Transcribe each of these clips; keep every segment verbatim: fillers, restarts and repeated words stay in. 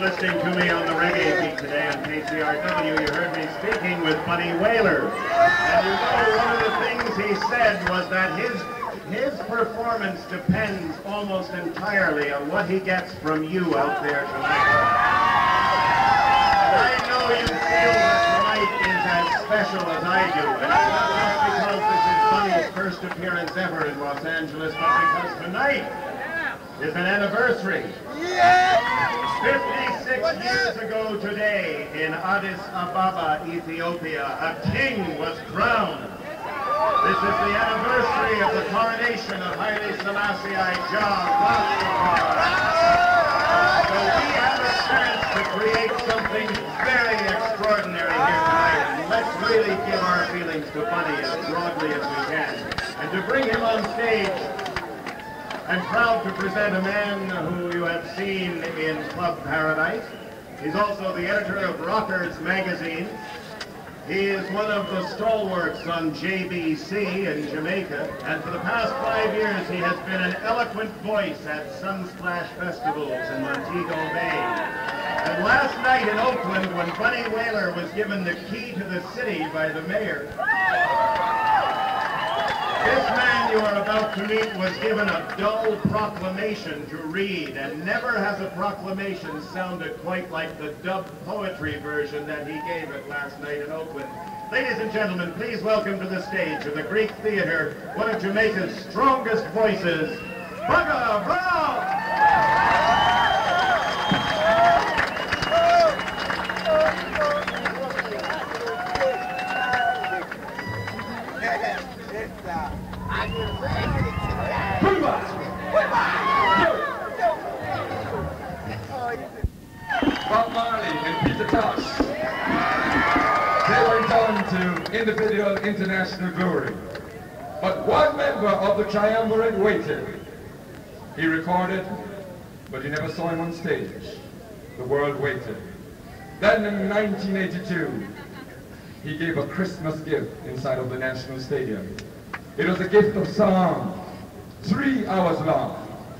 listening to me on the Reggae Beat today on K C R W, you heard me speaking with Bunny Wailer. And you know, one of the things he said was that his his performance depends almost entirely on what he gets from you out there tonight. And I know you feel that tonight is as special as I do. And it's not just because this is Bunny's first appearance ever in Los Angeles, but because tonight is an anniversary. fifty-six years ago today in Addis Ababa, Ethiopia, a king was crowned. This is the anniversary of the coronation of Haile Selassie I Jah Rastafari. So we have a chance to create something very extraordinary here tonight. And let's really give our feelings to Bunny as broadly as we can. And to bring him on stage, I'm proud to present a man who you have seen in Club Paradise. He's also the editor of Rockers magazine. He is one of the stalwarts on J B C in Jamaica, and for the past five years he has been an eloquent voice at Sunsplash festivals in Montego Bay. And last night in Oakland, when Bunny Wailer was given the key to the city by the mayor, this man you are about to meet was given a dull proclamation to read, and never has a proclamation sounded quite like the dubbed poetry version that he gave it last night in Oakland. Ladies and gentlemen, please welcome to the stage of the Greek Theatre, one of Jamaica's strongest voices, Bugga Brown! Bob Marley and Peter Tosh, they went on to individual international glory. But one member of the triumvirate waited. He recorded, but you never saw him on stage. The world waited. Then in nineteen eighty-two, he gave a Christmas gift inside of the National Stadium. It was a gift of song, three hours long.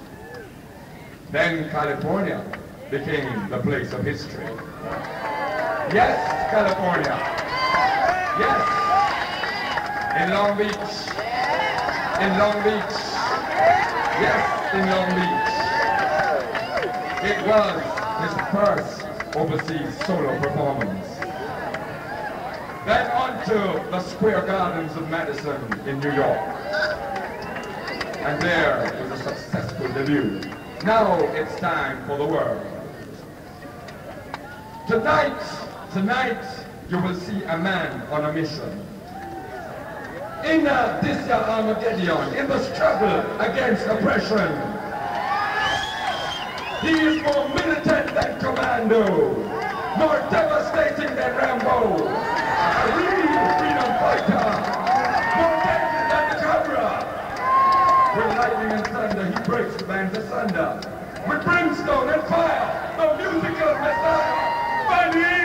Then California became the place of history. Yes, California. Yes. In Long Beach. In Long Beach. Yes, in Long Beach. It was his first overseas solo performance. Then on to the Square Gardens of Madison in New York. And there was a successful debut. Now it's time for the world. Tonight, tonight, you will see a man on a mission. In uh, this uh, Armageddon, in the struggle against oppression, he is more militant than Commando, more devastating than Rambo, a real freedom fighter, more deadly than the Cobra. With lightning and thunder, he breaks the bands asunder. With brimstone and fire, the musical messiah, Bunny!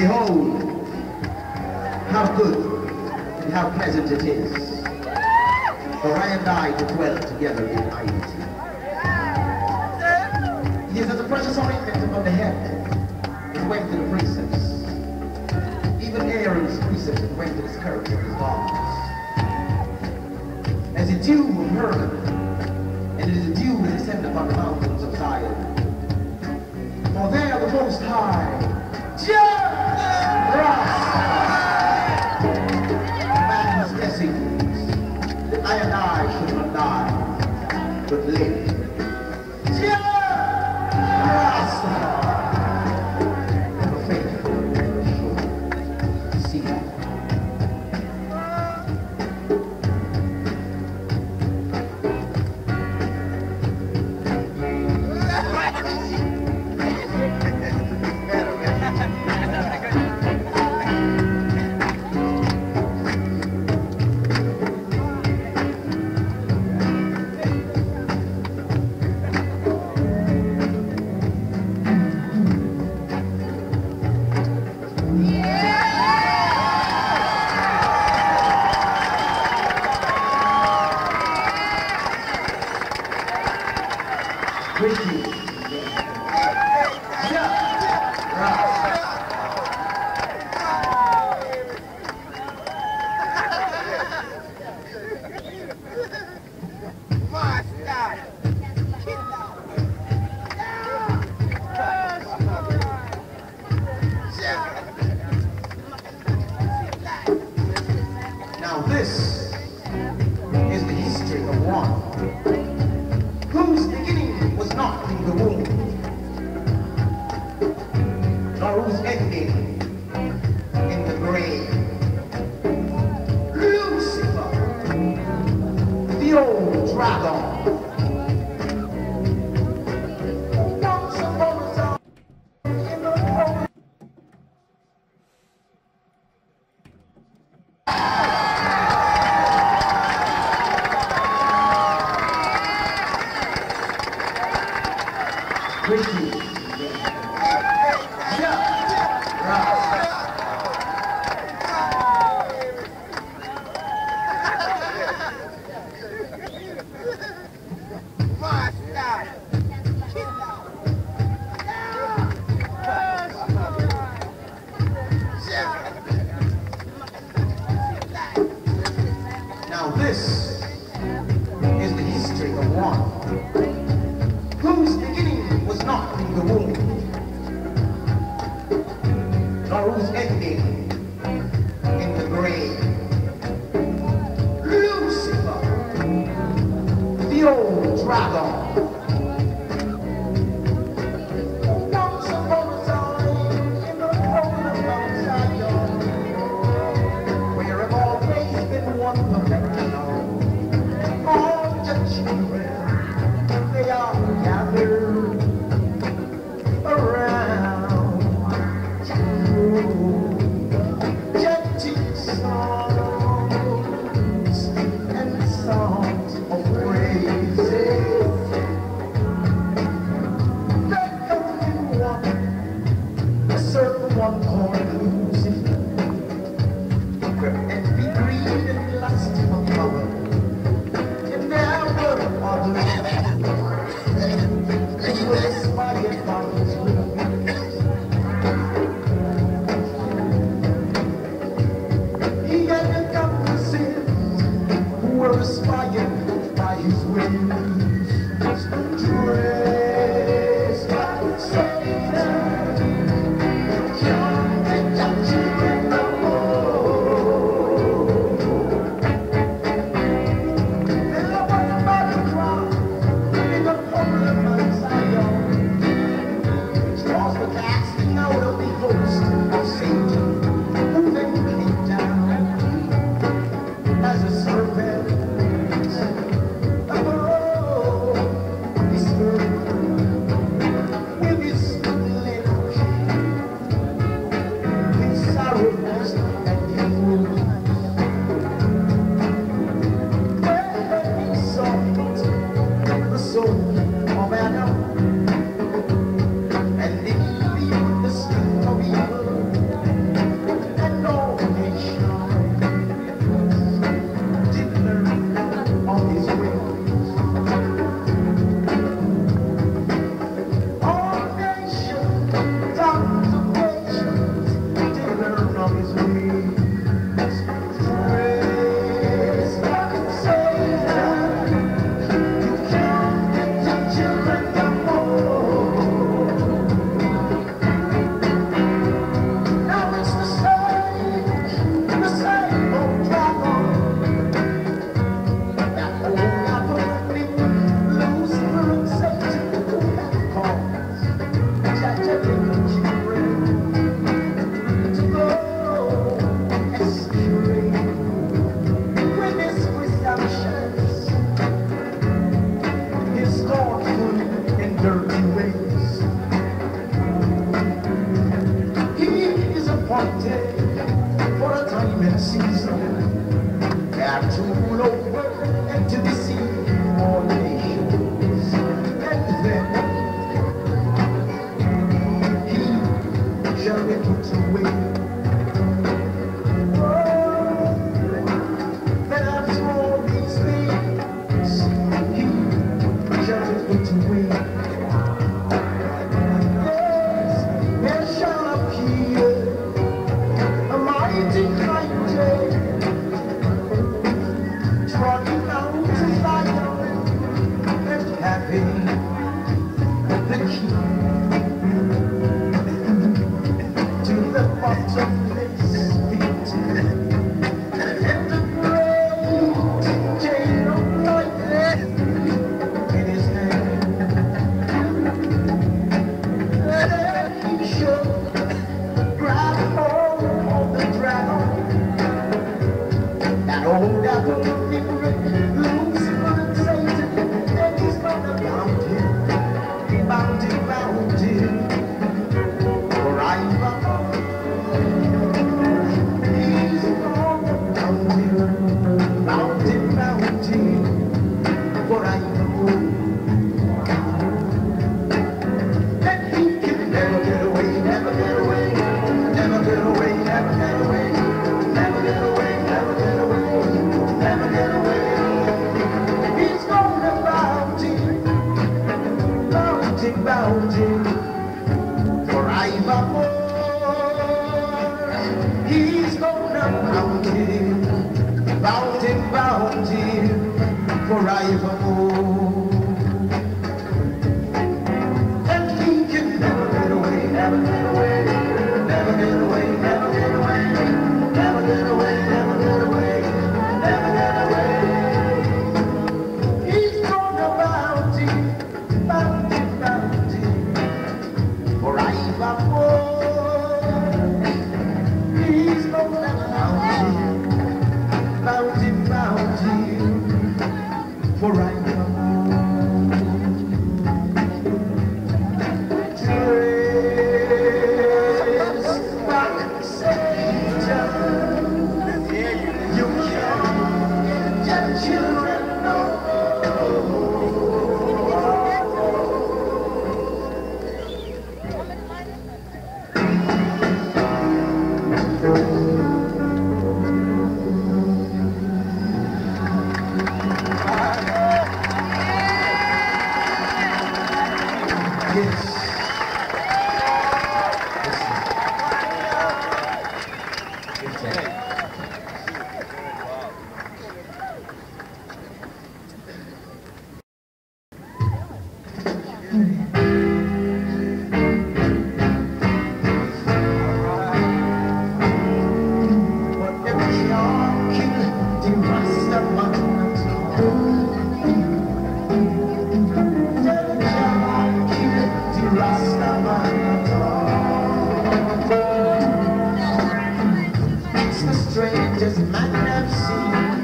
Behold, how good and how pleasant it is for I and I to dwell together in unity. It is as a precious ointment upon the head that went to the precepts, even Aaron's precepts that went to the skirts of his garments. As a dew of Hermon, and it is a dew that descended upon the mountains of Zion. For there the Most High, Jah Rastafari, man's blessings, that I and I should not die, but live. Jah Rastafari, ever faithful, sure, see you. Now this is the history of one whose beginning was not in the womb, nor whose ending in the grave. Lucifer, the old dragon, once upon a time in the holy. Now this is the history of one whose beginning was not in the womb, nor whose ending in the grave. Lucifer, the old dragon, once upon a time in the throne of Mount Zion, where have always been one perfect love. All the children, they are gathered around you, chanting songs and songs of praises. There comes in one, a certain one called Lucifer, and be greed and lust for power. And there were others who were inspired by his wings. He had accomplices who were inspired by his wings. Dressed like Satan, young and touching in the world. There was a battle cry in the holy Mount Zion, which was the casting out of the host of Satan, who then came down as a serpent above. over and to deceive all nations. And then he shall be put away. Oh, then after all these things, he shall be put away. Yes, there shall appear a mighty mighty trotting out to Zion and having the key to the bottomless pit and the great chain of lightning in his hand. And he shall grab hold of the dragon and hold out the secret, Lucifer and Satan, and he's gonna bound him, bound him, bound him, forever. He's gonna bound him, bound him, bound him, forever. And he can never get away, never get away, never get away, never get away, never get away, never get away, never get away. He's gonna bound him, bound him, bound him, forevermore. He's gonna bound him, bound him, bound him, forevermore. And he can never get away, never get away, never get away, never get away, never get away, never get away, never get away. He's gonna bound him, bound him, bound him, forevermore. He's gonna bound him, bound him, bound him, forevermore. Trace back Satan. You can't get children no Yes. Whatever y'all kill, the Rasta man at all. Rasta man at all. It's the strangest man I've seen.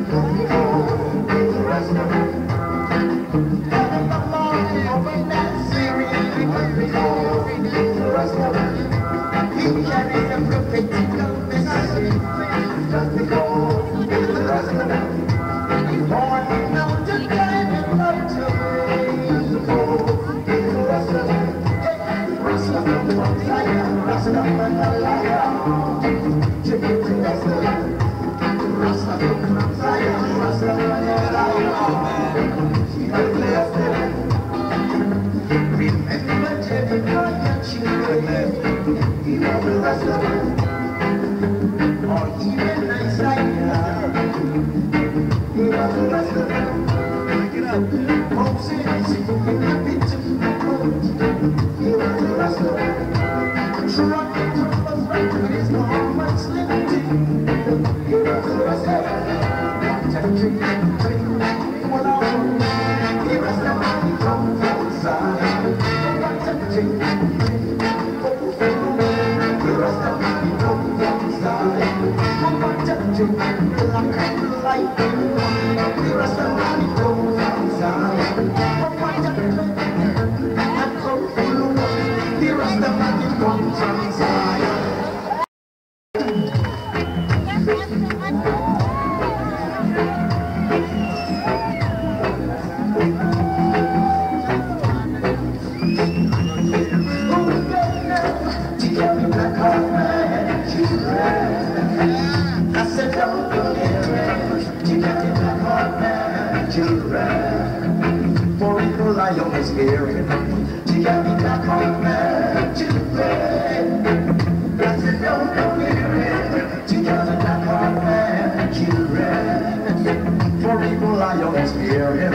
Rasta man. Heaven the morning over that Syrian Rasta man. He carries a prophetical message. Just because he's Rasta man. He's born out to climb and love to be. He's Rasta man. Rasta from Zion, Rasta from Zion, Rasta from Zion, Rasta from Zion. Remember Jeremiah, children, he was a Rasta, or even Isaiah, he was a Rasta. Moses, in the pit of the court, he was a Rasta. Trucking was right with his garments lifted. He was a Rasta. Touching the tree, one hour. He was the man from outside. Touching the tree, he was the man from outside. Touching the black and light. He was the man from outside. He was the man from outside. children, for evil I always hear it. She got me back on my children. That's the no, no, hear it. She got me back on my children, for evil I always hear it.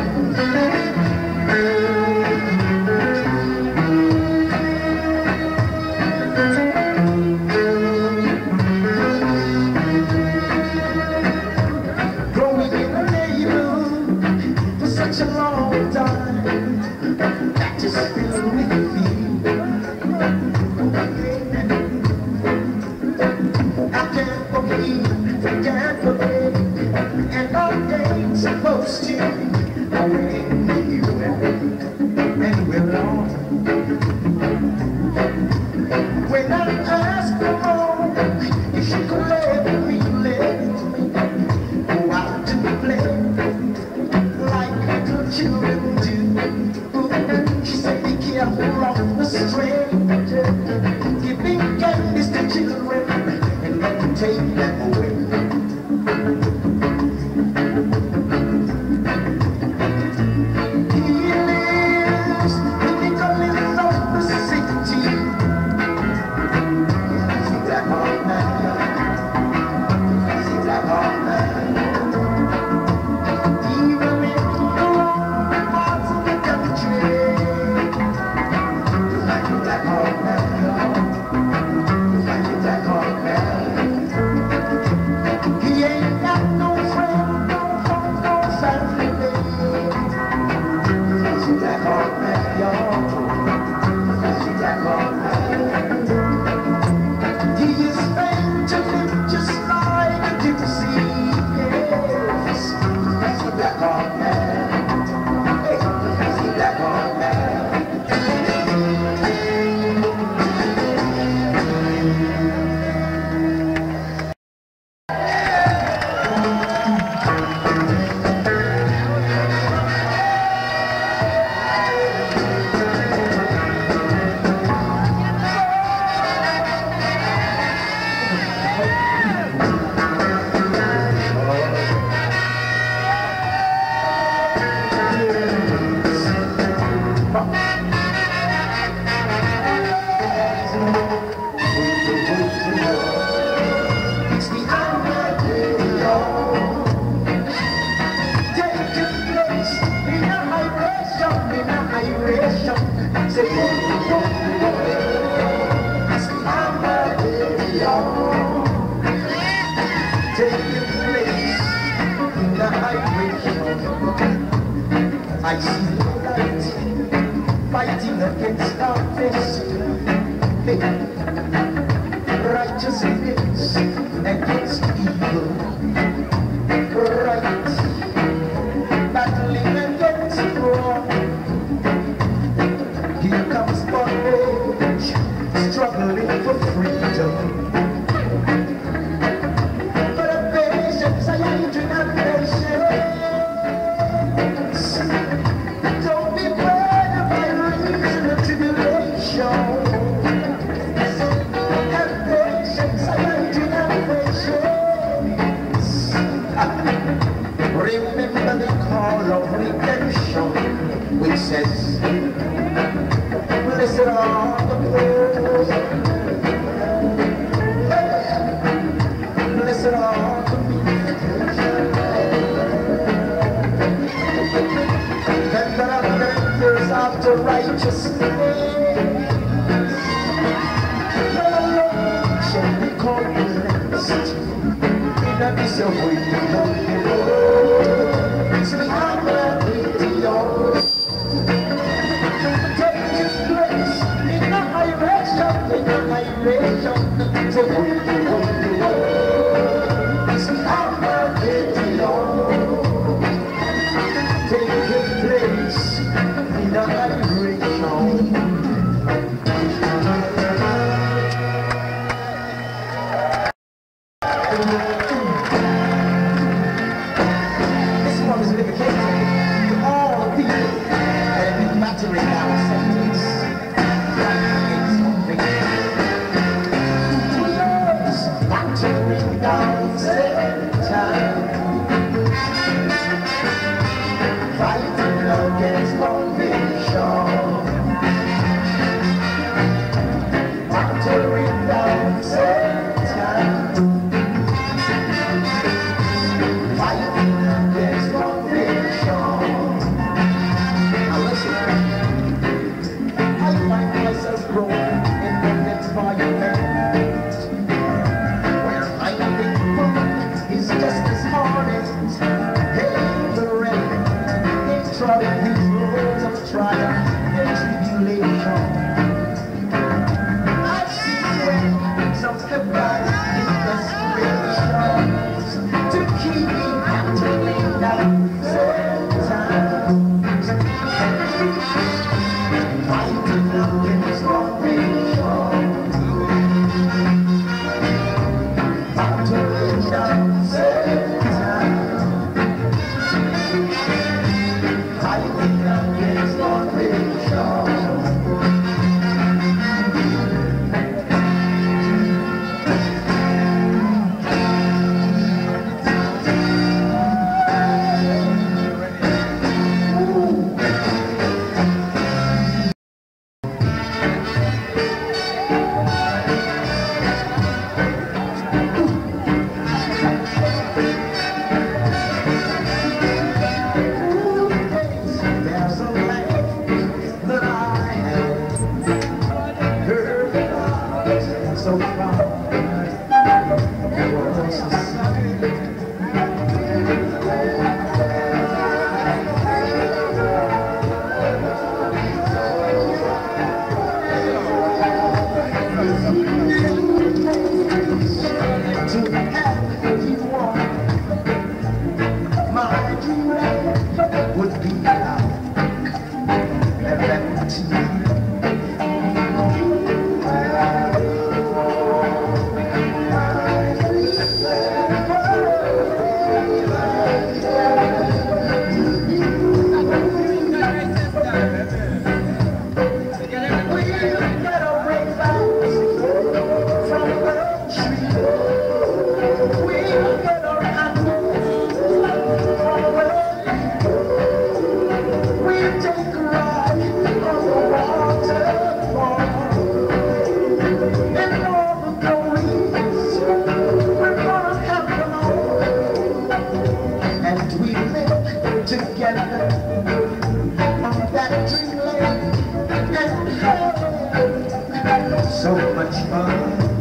Such a long time that just filled with me. I can't forget, can't forget, and I ain't supposed to go anywhere, anywhere long. When I ask for more, if she could let me, let me go out to play. Children do. She said be careful of the stranger, giving candies to children and let them take them away. He lives in the gullies of the city. See that hard man, see that hard man. I see the light fighting against darkness, righteousness against evil, right battling against wrong. Here comes bondage, struggling for freedom. But a patience I ain't doing that patience. Remember the call of redemption, which says, blessed are the poor, blessed are the meek, them that are thirsty after righteousness, the Lord shall be called blessed. In a piece of trotting these roads of triumph and tribulation. I've seen when some have died in desperation to keep me acting down sometimes. Fighting against starvation, battling down sometimes. Fighting against starvation. There's a land that I have heard about so far. It was the sun. To have you on my dream would be out and empty. Together on that dreamland and have so much fun.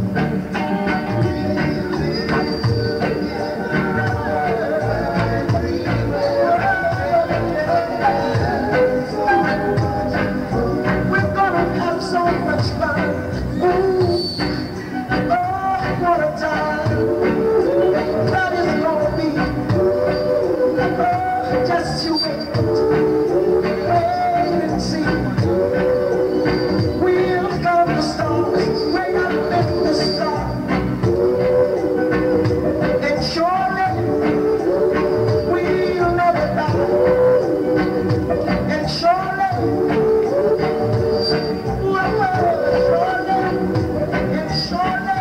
We're gonna have so much fun. Ooh, oh, what a time that is gonna be. Just you wait, wait and see. We'll count the stars, way up in the sky. And surely we'll never die. And surely, whoa, surely, and surely,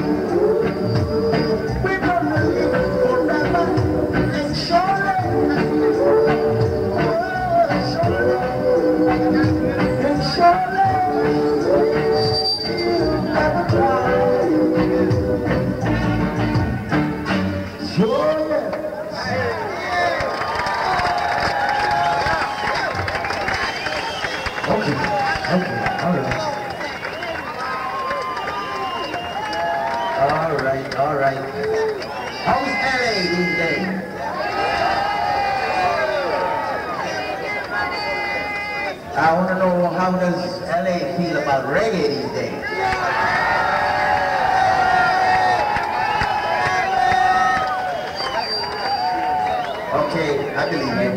we're gonna live forever. And surely. Okay, okay, all right. All right, all right. How's L A these days? I want to know, how does L A feel about reggae these days? Okay, I believe you.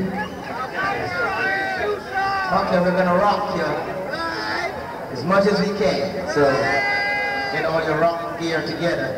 Okay, we're gonna rock you as much as we can. So get all your rock gear together.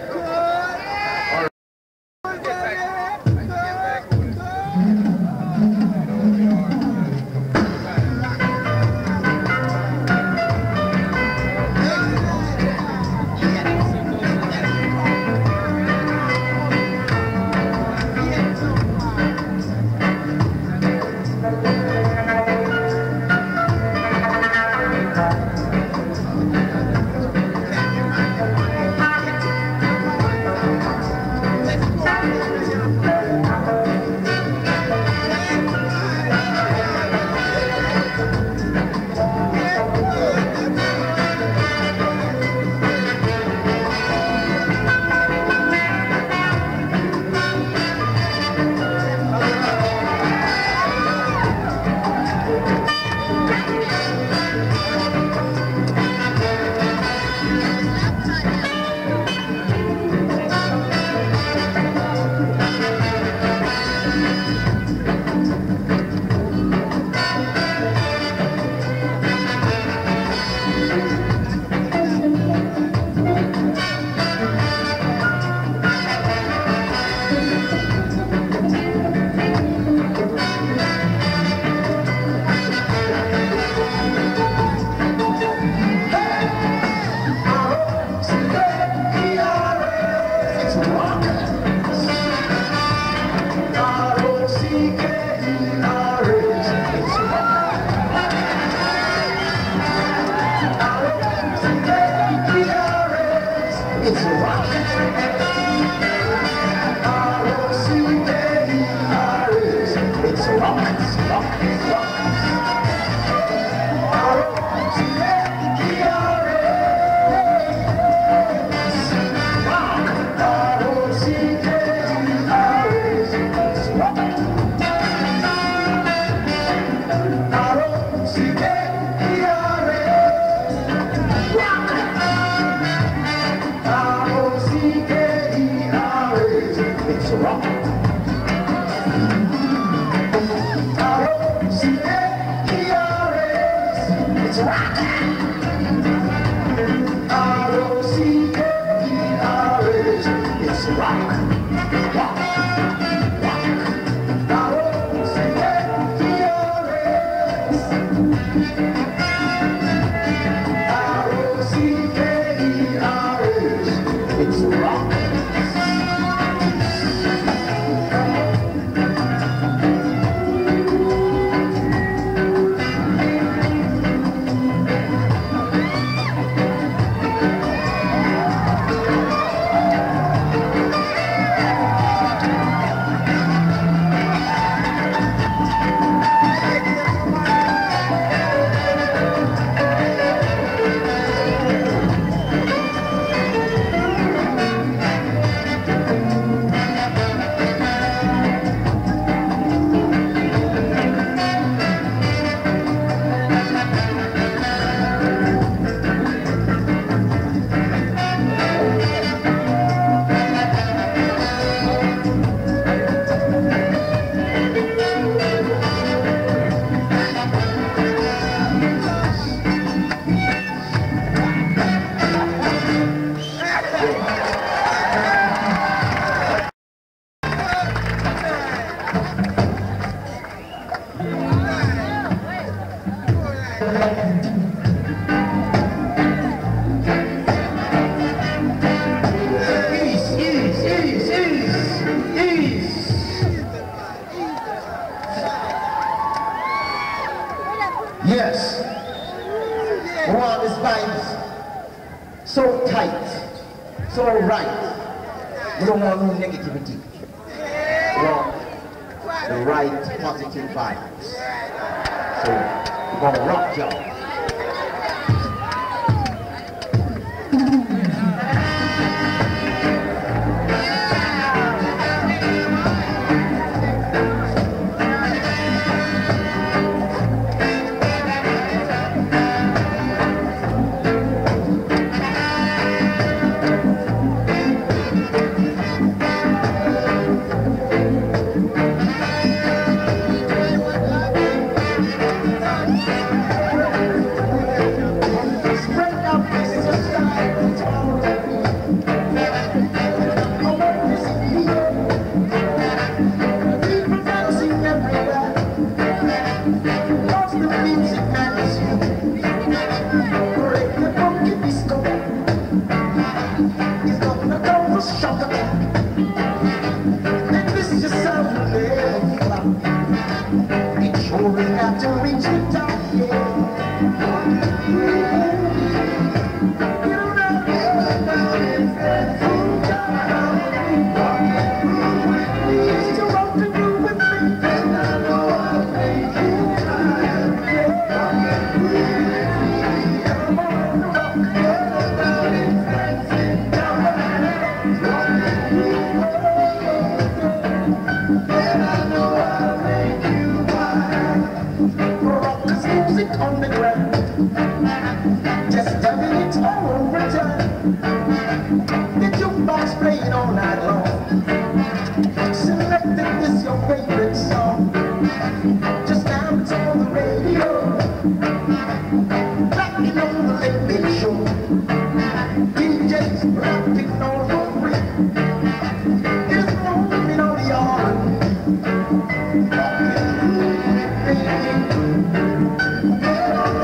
Yes. Wow, this vibe's so tight, so right. We don't want no negativity. We want the right positive vibes. So we're gonna rock y'all. Yeah.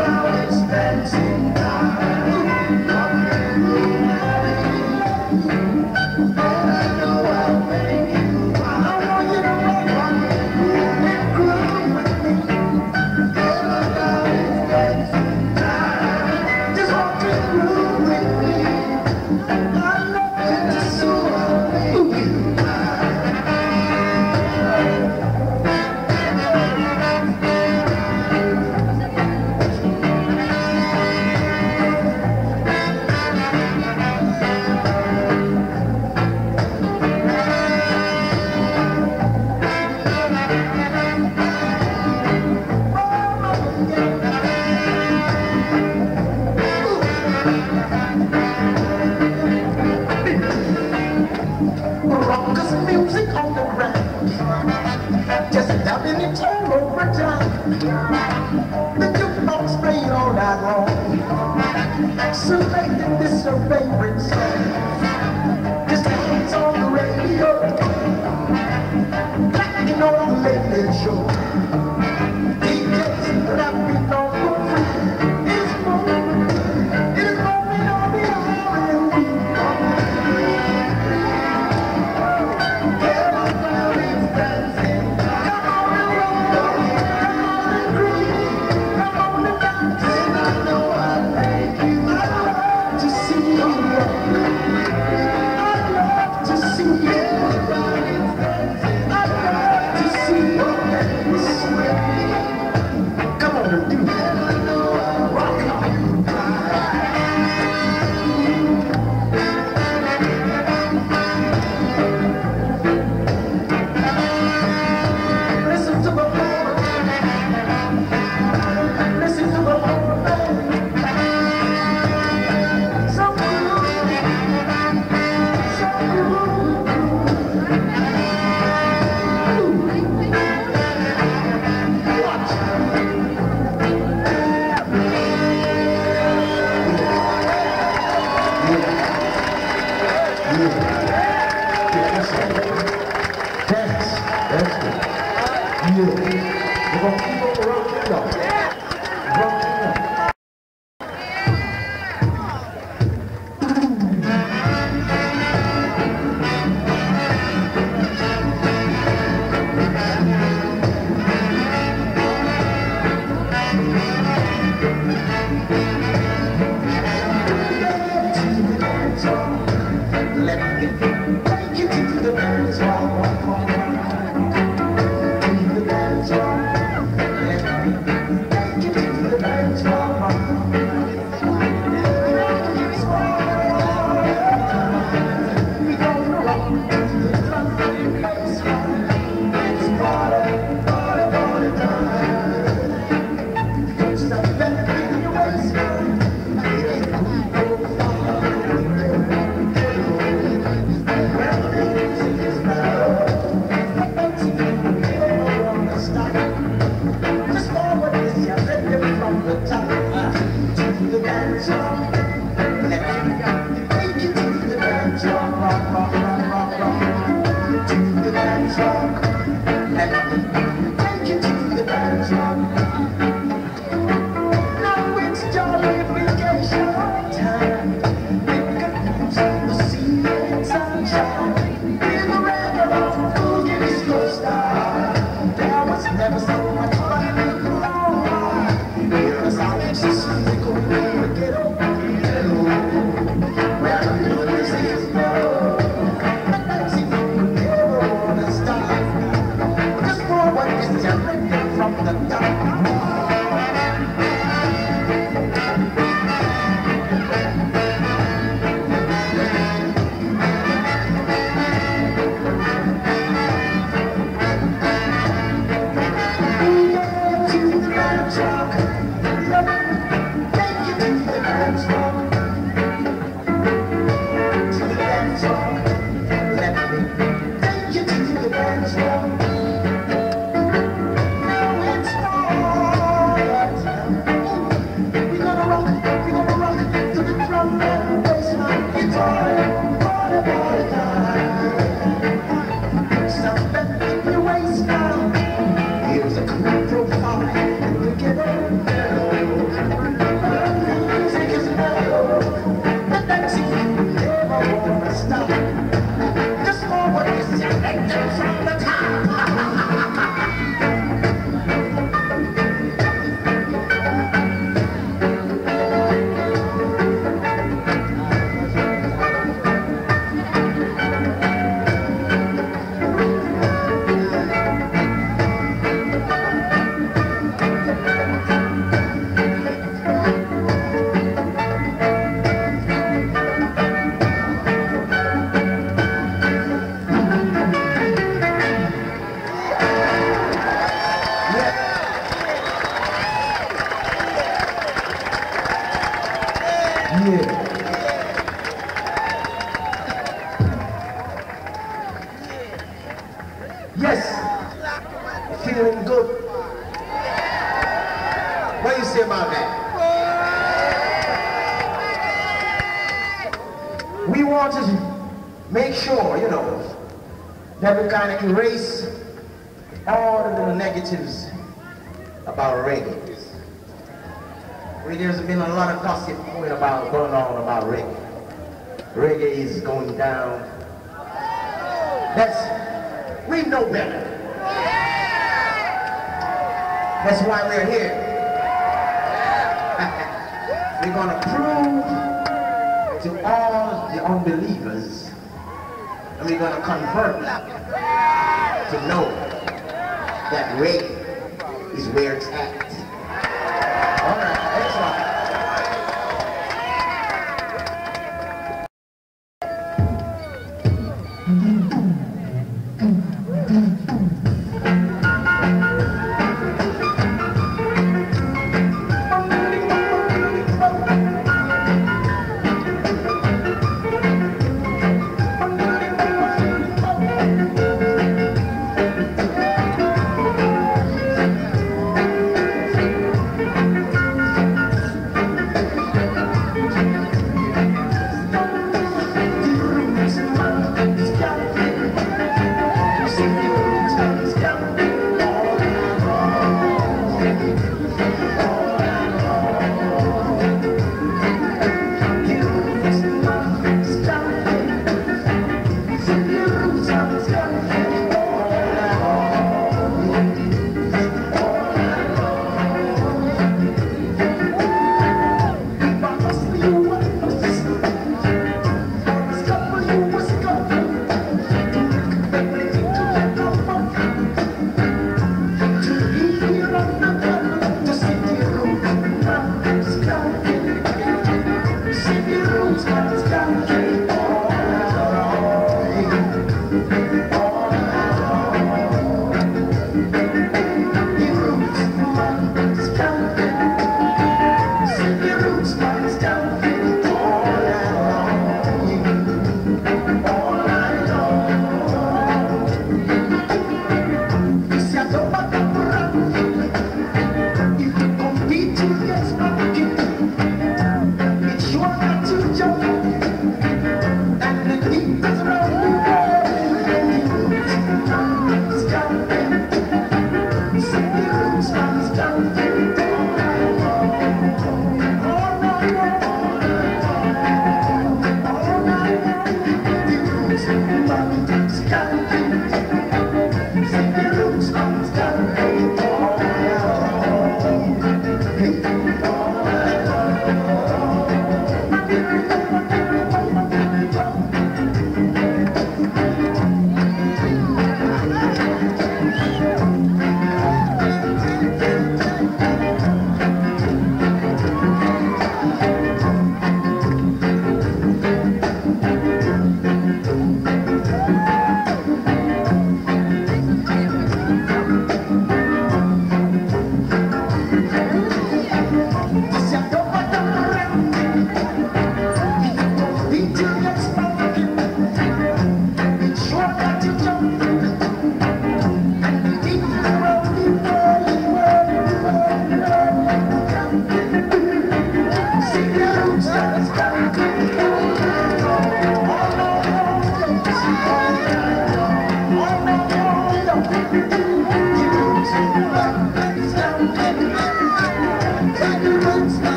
The jukebox played all night long, selecting this your favorite song. Just hands on the radio, clacking on the late show. D Js rapping on the free. It's moving, it's moving on the R and B. Get on down and dancing. Come on and roll, come on and groove, come on and dance. And I know I'll make you. I love to see you. I love to see you. I love to see you dance. Come on and do that. Rock on. Listen to the floor. Listen to the floor, baby. So good. So good. Watch. Dance. That's good. Yeah. We're gonna keep on rocking up. Rocking up. Let me take you to the dance hall. To the dance hall. Let me take you to the dance hall. We gonna rock to the drum and bass. It's party, party, party time. Don't stop that in your waist. Just forward this year, from the top to the dance hall. Let me take you to the dance hall. Rock, rock, rock, rock, rock. To the dance hall. Let me take you to the dance hall. Now it's jolly vacation time. With good news on the sea and sunshine. In the regular boogie disco style. There was never so much fun in the long. Here's how it's just they go to get over. Where the music is low. Let's see if we never wanna stop. Just forward is everything from the top. Now it's fall time. say about that? We want to make sure, you know, that we kind of erase all the little negatives about reggae. There's been a lot of gossip going about, going on about reggae. Reggae is going down. That's, we know better. That's why we're here. We're going to prove to all the unbelievers, and we're going to convert them to know that reggae is where it's at. All right, that's right.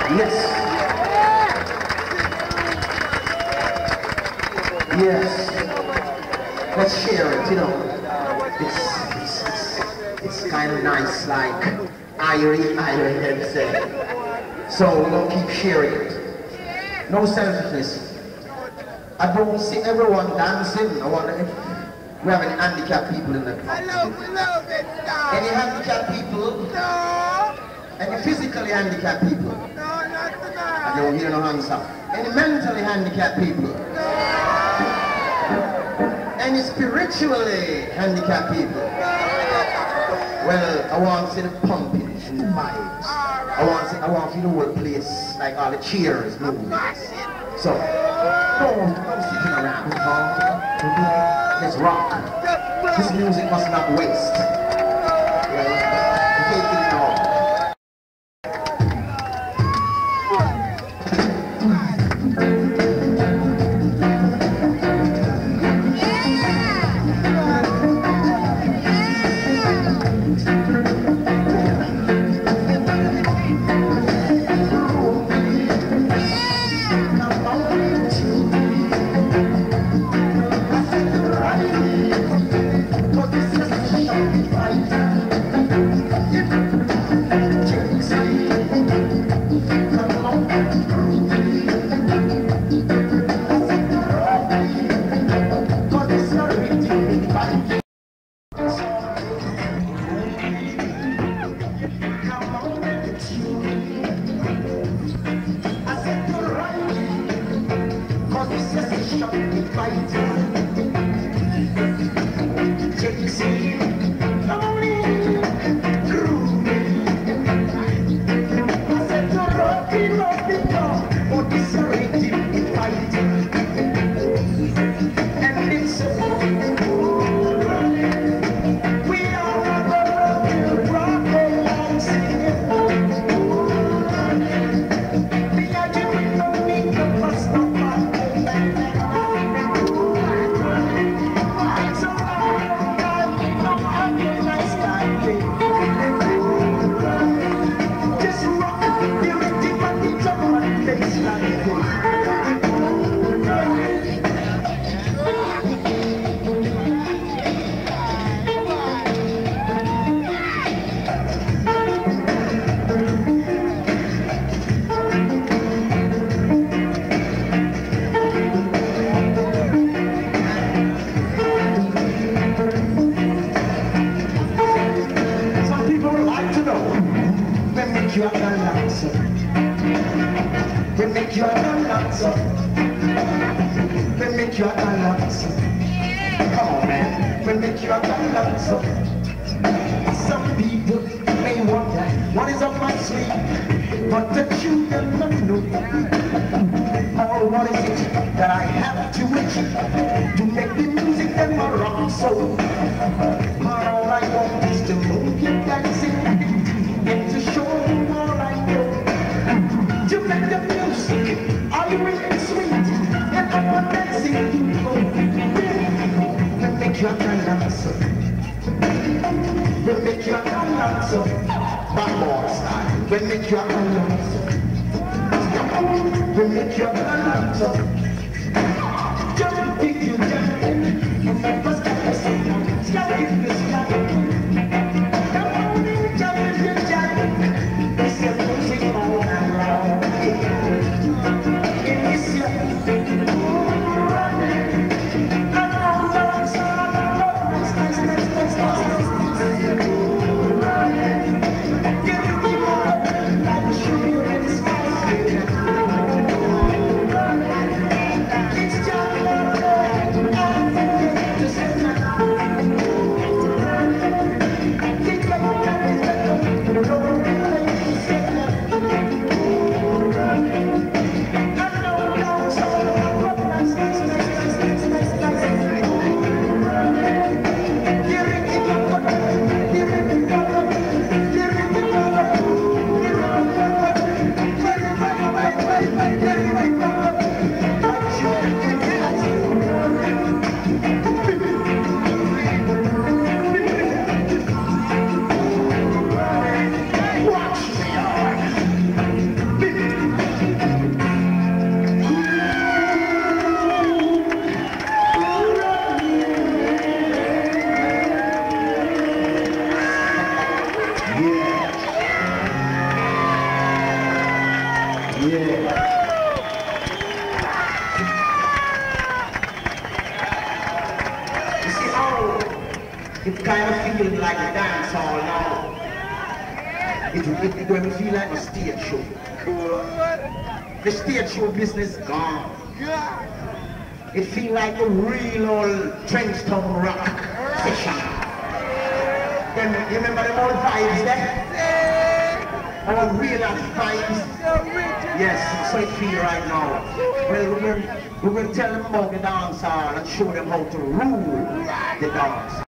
Yes. Yes. Let's share it, you know. It's, it's, it's, it's kind of nice, like Irie, Irie had said. So we'll keep sharing it. No selfishness. I don't see everyone dancing. I wonder if we have any handicapped people in the club. Hello, hello, Any handicapped people? No. Any physically handicapped people? No, not tonight. I don't hear no hands up. Any mentally handicapped people? No. Any spiritually handicapped people? Well, I want to see the pumping and the vibes. I want to see, I want to see the whole place, like all the cheers moving. So, don't, don't sitting around. Let's rock. This music must not waste. Well, take it now. feeling like a dance hall now. It will it, it will feel like a stage show. The stage show business gone. It feels like a real old Trenchtown rock session. Then you remember them old vibes there? All real vibes. Yes, so it feels right now. Well, we're going, we're going to tell them about the dance hall and show them how to rule the dance.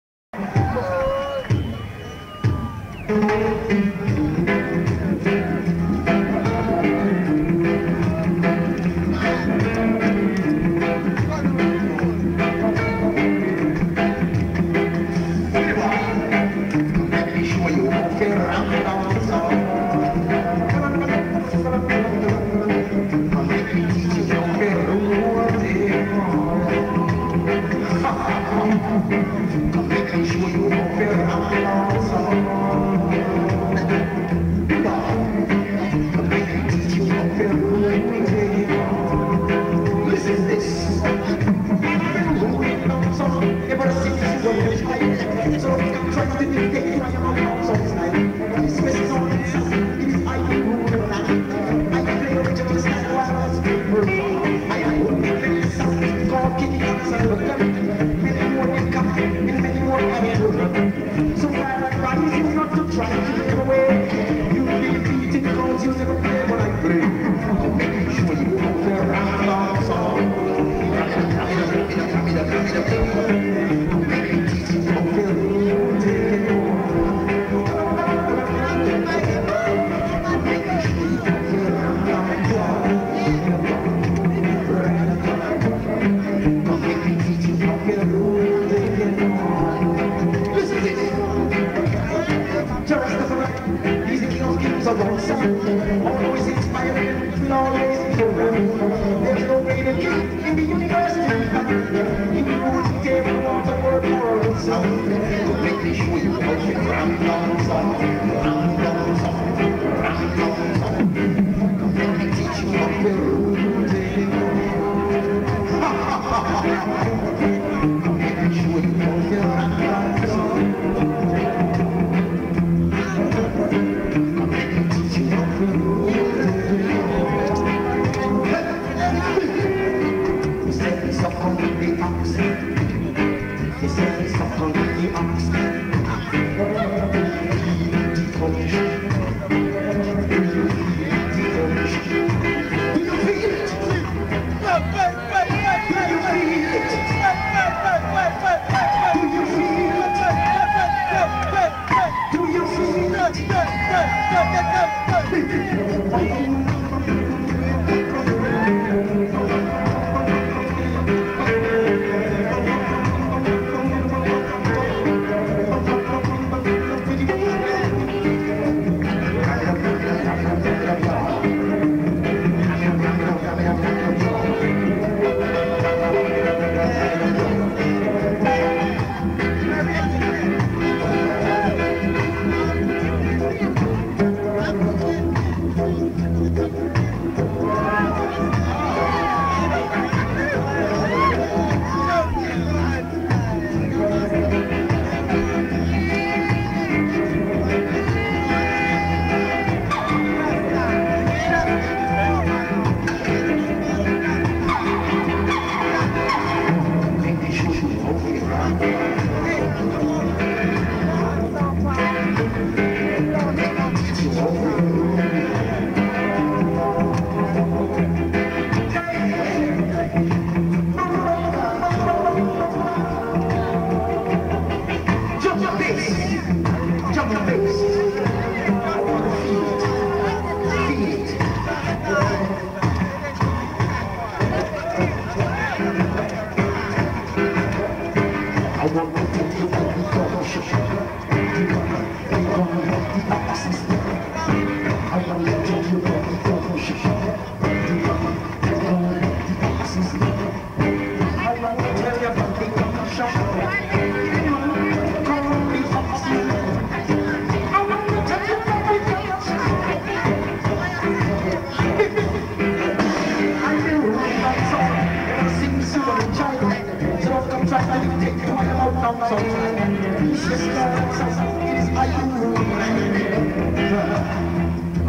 Always inspiring, always programming. There's no way to get in the universe. You rules the game, want the word moral sound. Make me show you how to ram down song, ram down song, ram down song. Let me teach you how to rule the game. Ha ha ha ha. Make me show you how to ram down song.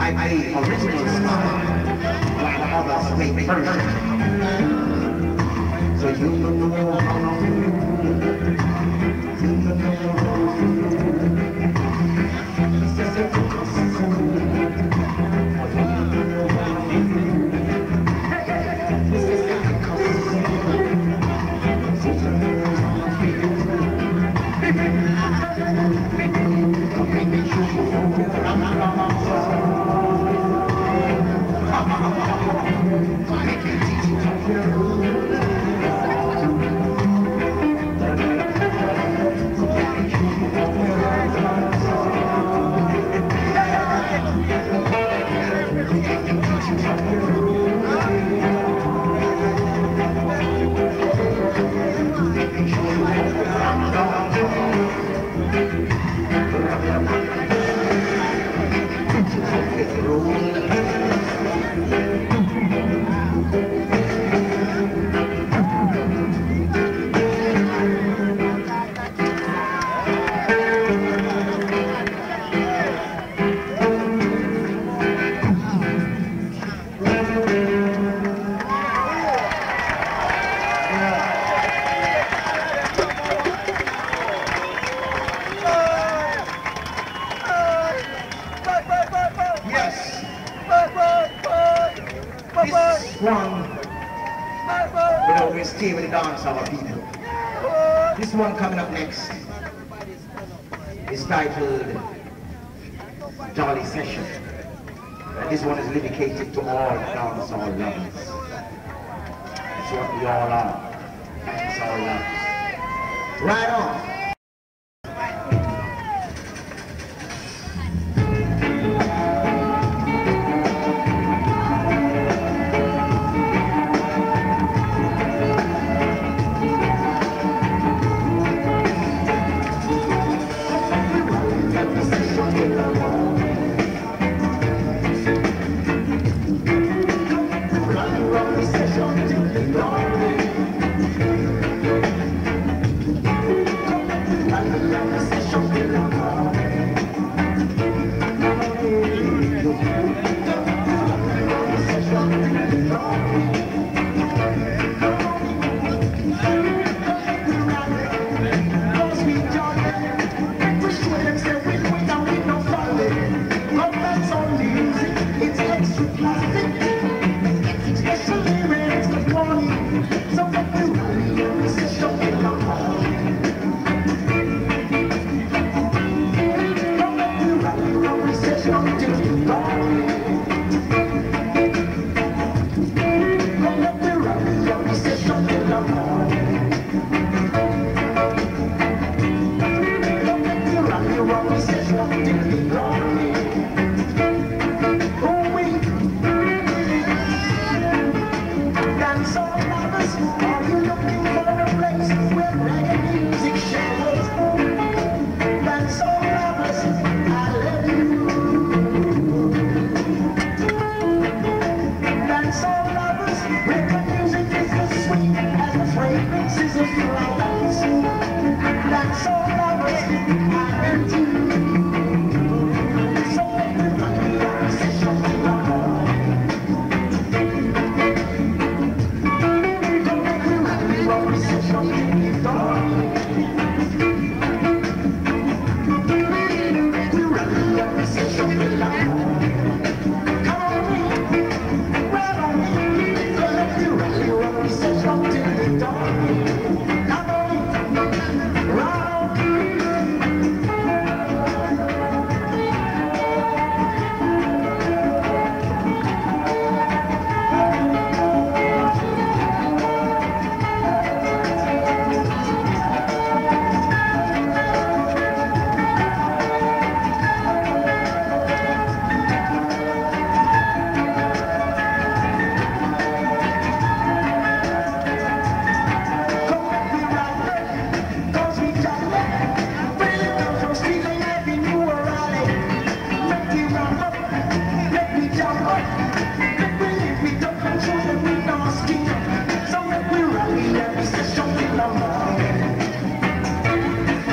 I play original style while others play version. So you don't know how long you don't know how This one coming up next is titled Jolly Session. And this one is dedicated to all dancehall lovers. That's what we all are, dancehall lovers. Right on.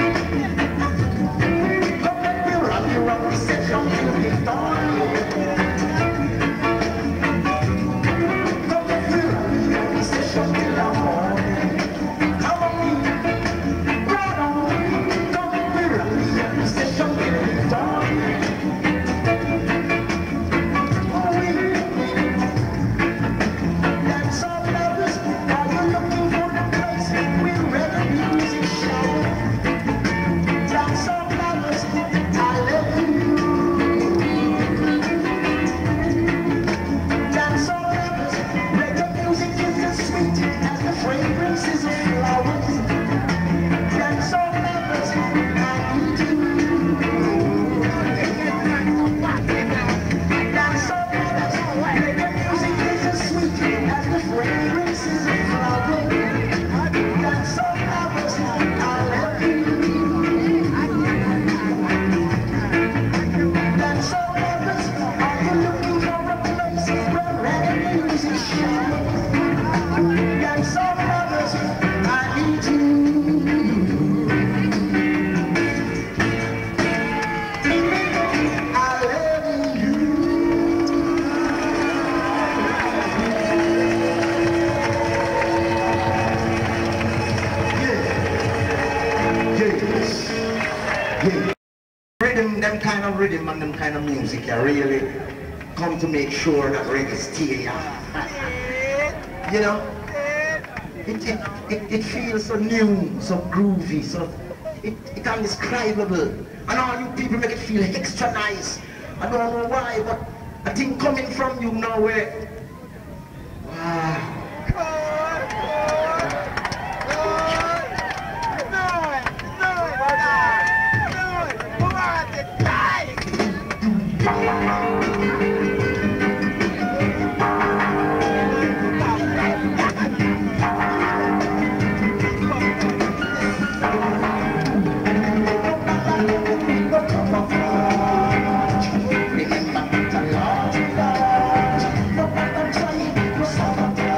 Don't kind of music I really come to make sure that reggae stay. You know, it, it, it, it feels so new, so groovy, so it, it indescribable. And all you people make it feel extra nice. I don't know why, but a thing coming from you now where, wow. Remember,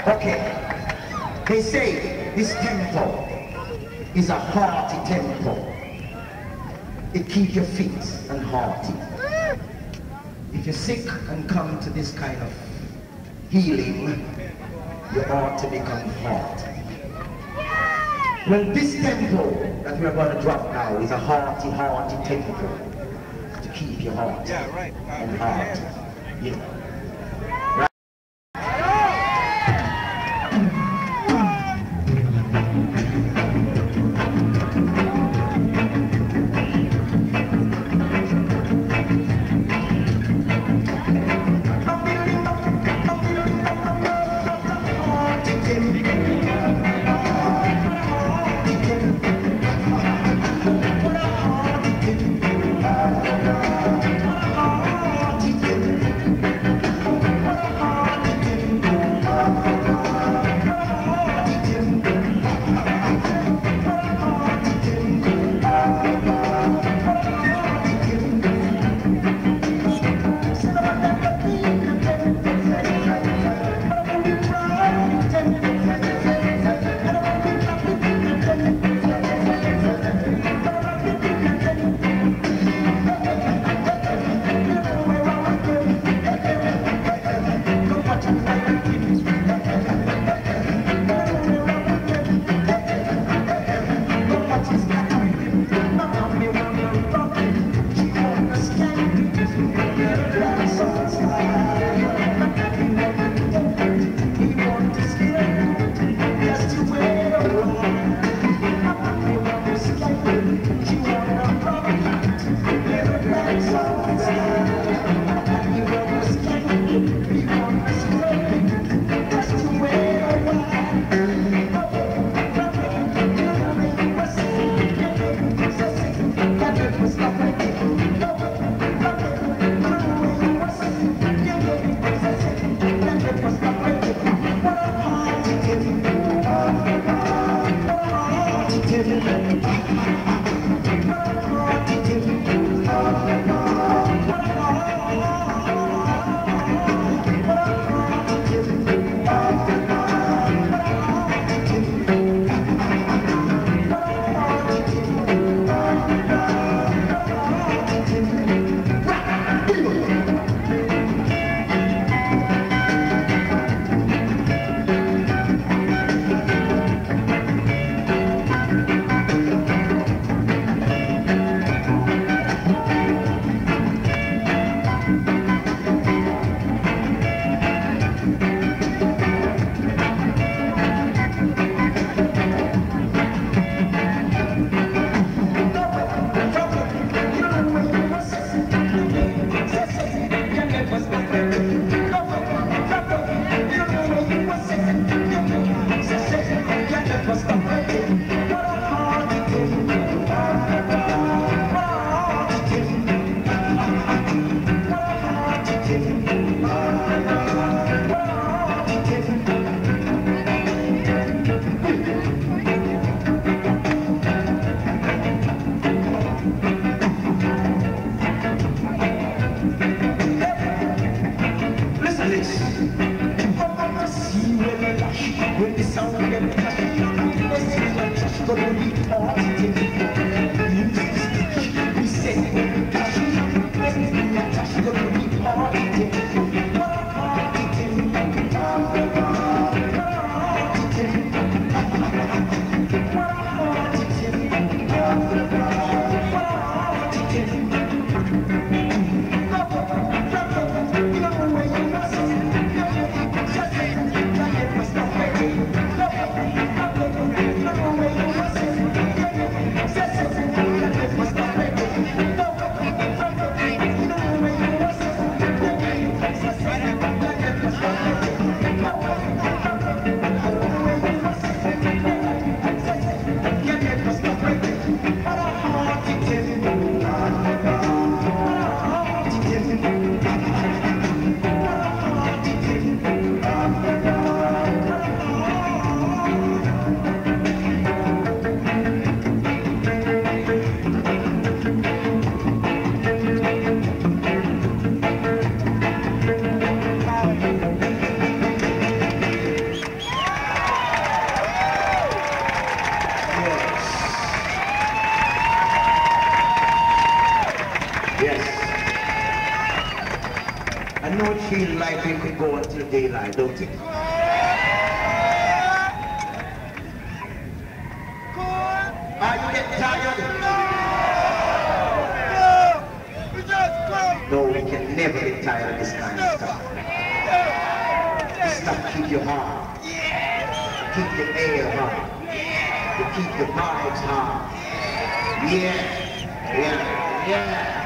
Okay. They say this temple is a hearty temple. It keeps your feet and hearty. If you're sick and come to this kind of healing, you ought to become hearty. Well, this temple that we're going to drop now is a hearty, hearty temple to keep your heart Yeah, right. and heart. Yeah. feel like we could go until daylight, don't it? Are you getting tired? No, we can never get tired of this kind of stuff. This stuff keep you hard. Keep the air hard. To keep the vibes hard. Yeah, yeah, yeah.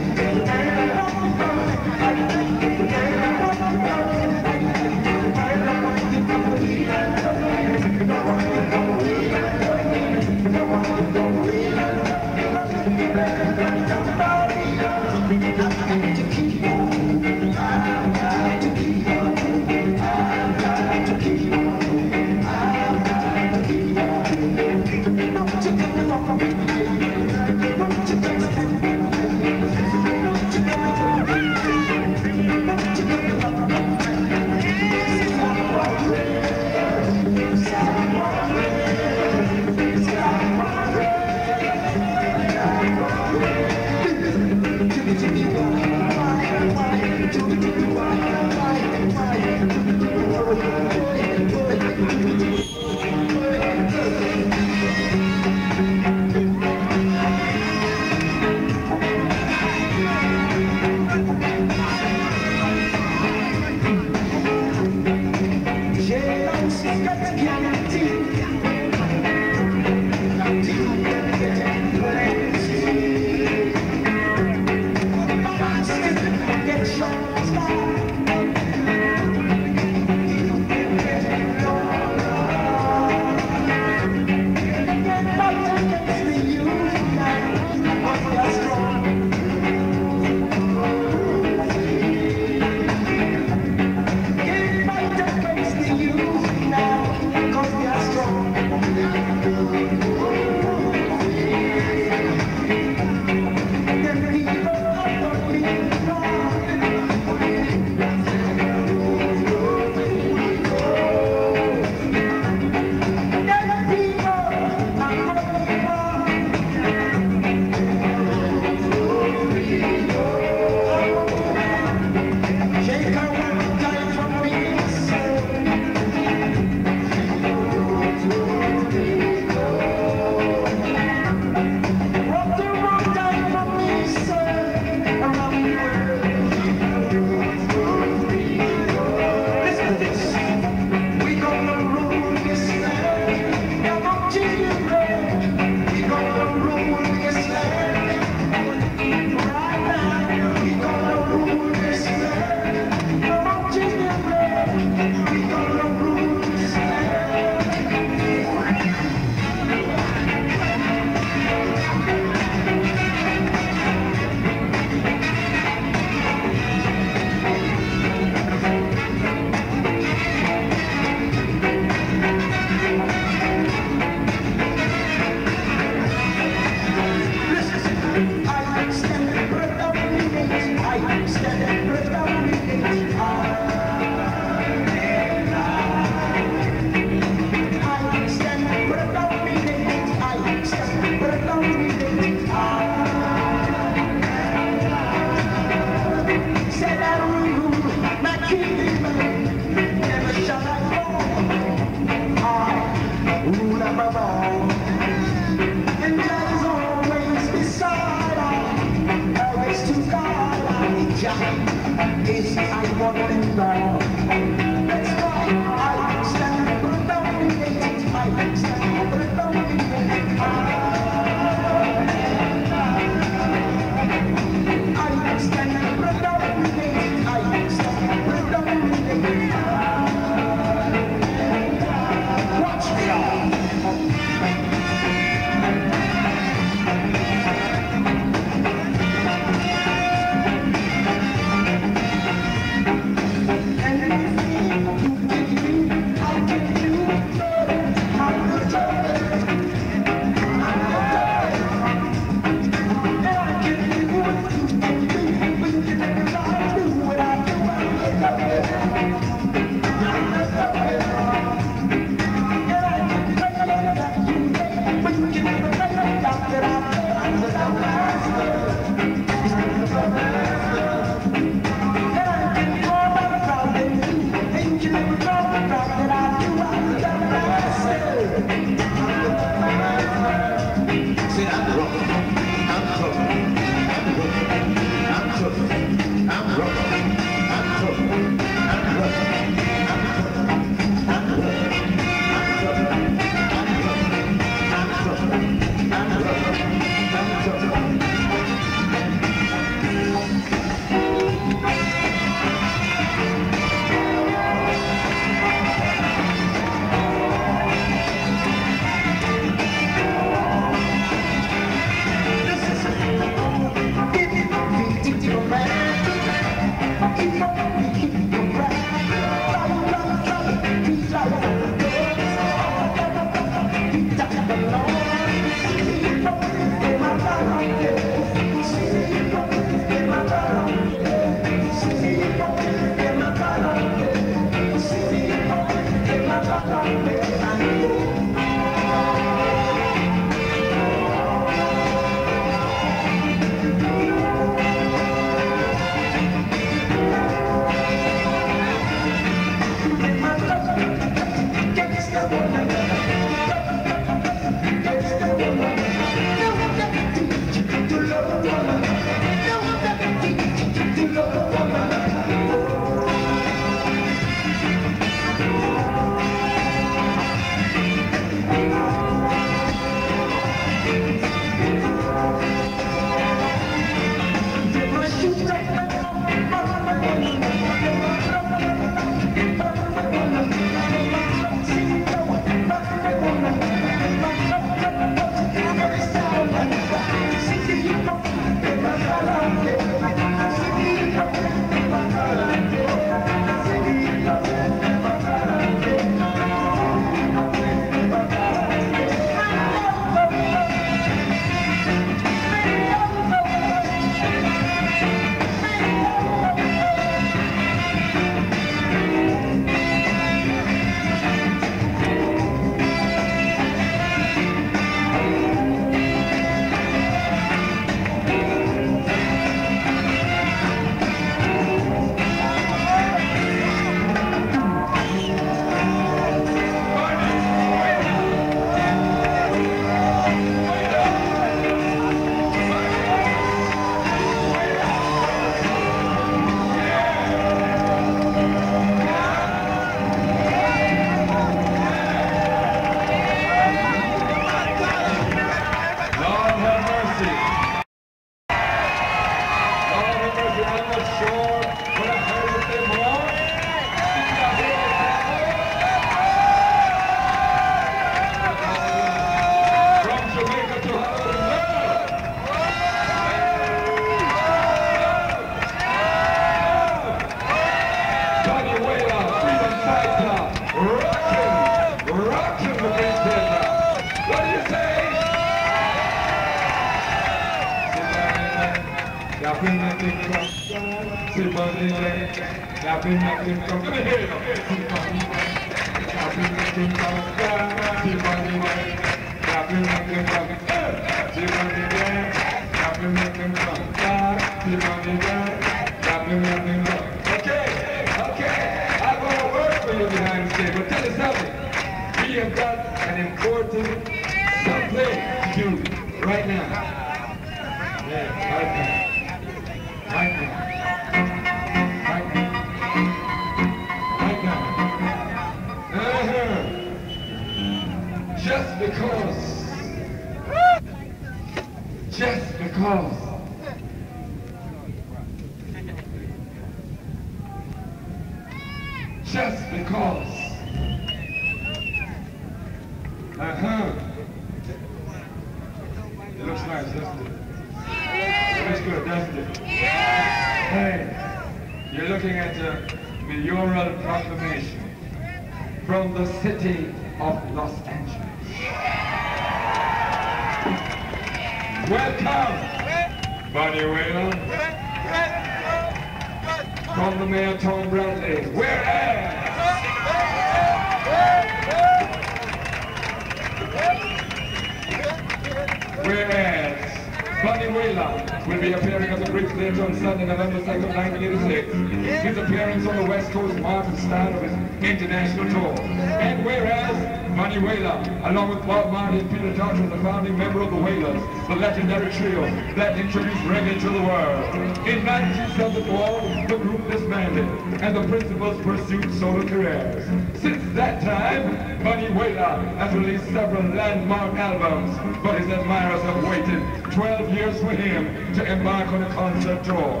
Along with Bob Marley and Peter Tosh was the founding member of the Wailers, the legendary trio that introduced reggae to the world. In nineteen seventy-four, the group disbanded, and the principals pursued solo careers. Since that time, Bunny Wailer has released several landmark albums, but his admirers have waited twelve years for him to embark on a concert tour.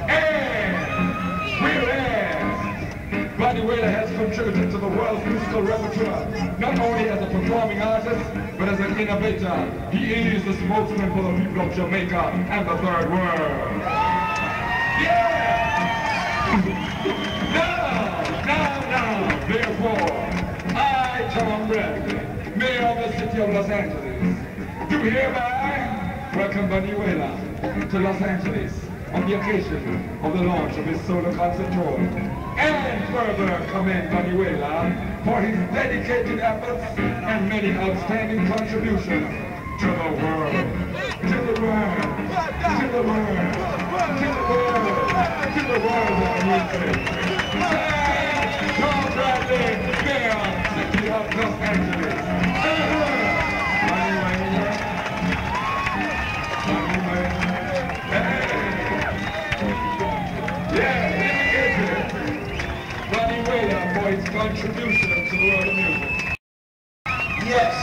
And whereas Bunny Wailer has contributed to the world's musical repertoire, not only as a performing artist, but as an innovator. He is the spokesman for the people of Jamaica and the third world. Yeah! Now, now, now, therefore, I, Tom Bradley, Mayor of the City of Los Angeles, do hereby welcome Bunny Wailer to Los Angeles on the occasion of the launch of his solo concert tour, and further commend Bunny Wailer for his dedicated efforts and many outstanding contributions to the world, to the world, to the world, to the world, to the world of music. Tom Bradley, Mayor, City of Los Angeles. Bunny Wailer, Bunny Wailer, hey! Yeah, Bunny Wailer for his contribution to the world of music. Yes.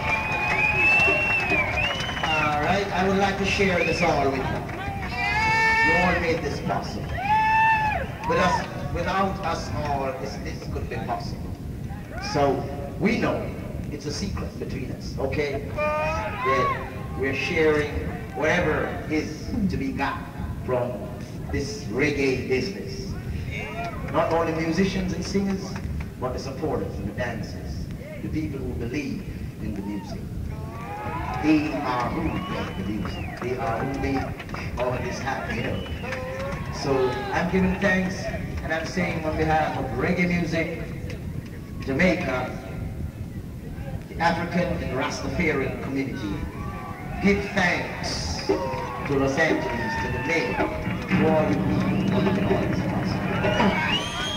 All right, I would like to share this all with you. You all made this possible. with us, without us all, this, this couldn't be possible. So we know it's a secret between us, okay? That we're sharing whatever is to be got from this reggae business. Not only musicians and singers, but the supporters and the dancers, the people who believe in the music. They are who make the music. They are who make all of this happen, you know. So I'm giving thanks, and I'm saying on behalf of reggae music, Jamaica, the African and Rastafarian community, give thanks to Los Angeles, to the mayor, to all you people who making all this possible.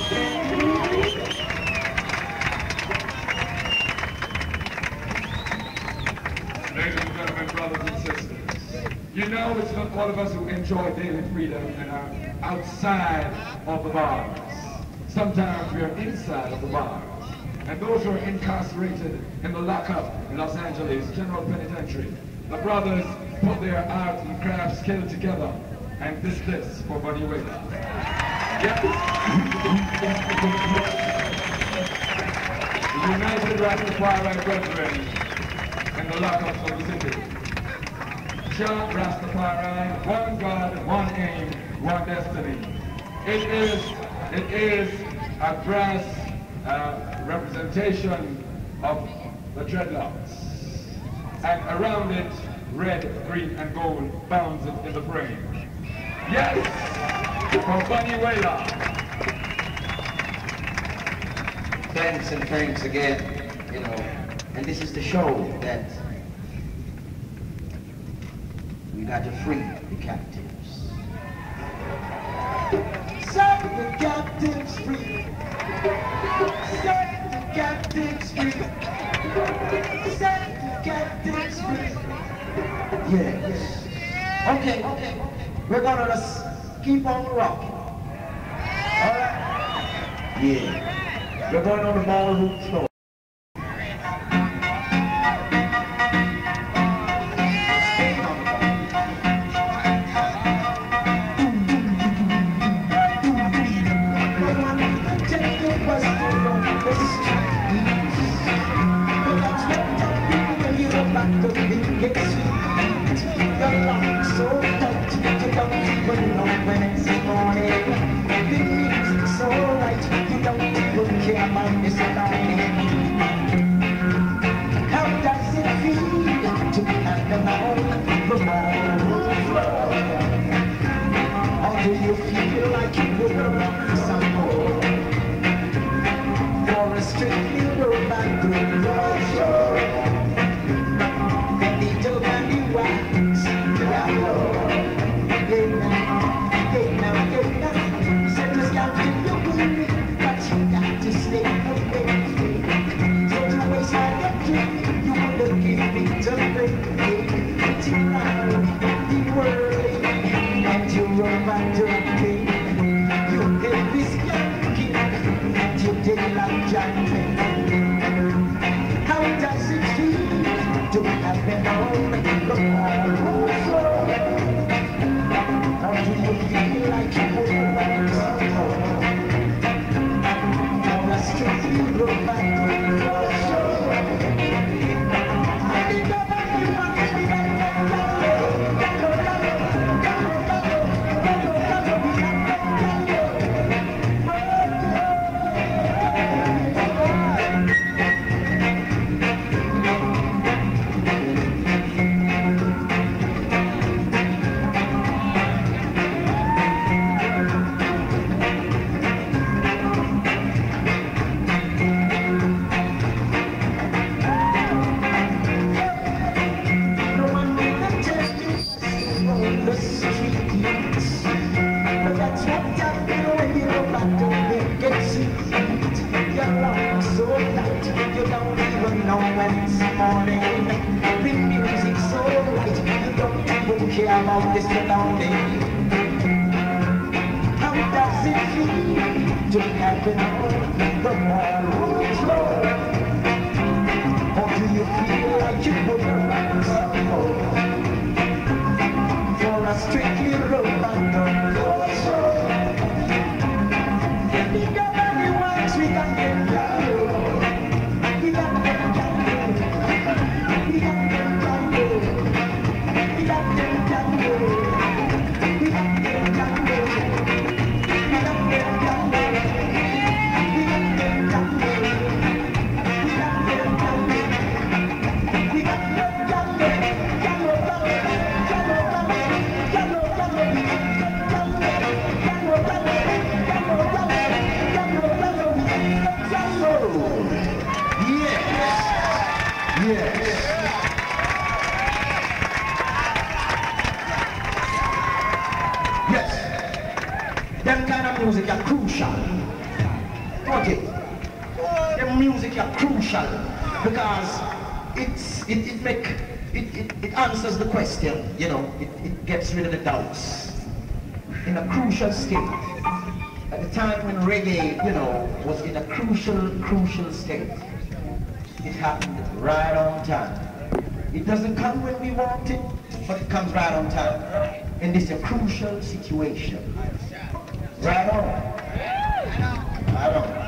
Ladies and gentlemen, brothers and sisters, you know it's not all of us who enjoy daily freedom and are outside of the bars. Sometimes we are inside of the bars. And those who are incarcerated in the lockup in Los Angeles General Penitentiary, the brothers put their art and craft skill together, and this this for Bunny Wailer. Yes. The United Rastafari Brethren in the lockups of the city. Jah Rastafari, one God, one aim, one destiny. It is, it is a brass uh, representation of the dreadlocks. And around it, red, green, and gold bounds it in the frame. Yes, for Bunny Wailer. Thanks and thanks again, you know, and this is the show that we got to free the captives. Set the captives free. Set the captives free. Set the captives free. Yes. Okay, okay. We're gonna just keep on rocking. Alright? Yeah. We're going on the ballroom floor. Yes. Yes. Them kind of music are crucial. Okay. Them music are crucial because it's it, it make it, it, it answers the question, you know, it, it gets rid of the doubts in a crucial state. At the time when reggae, you know, was in a crucial, crucial state, it happened right on time. It doesn't come when we want it, but it comes right on time. And it's a crucial situation. Right on. Right on.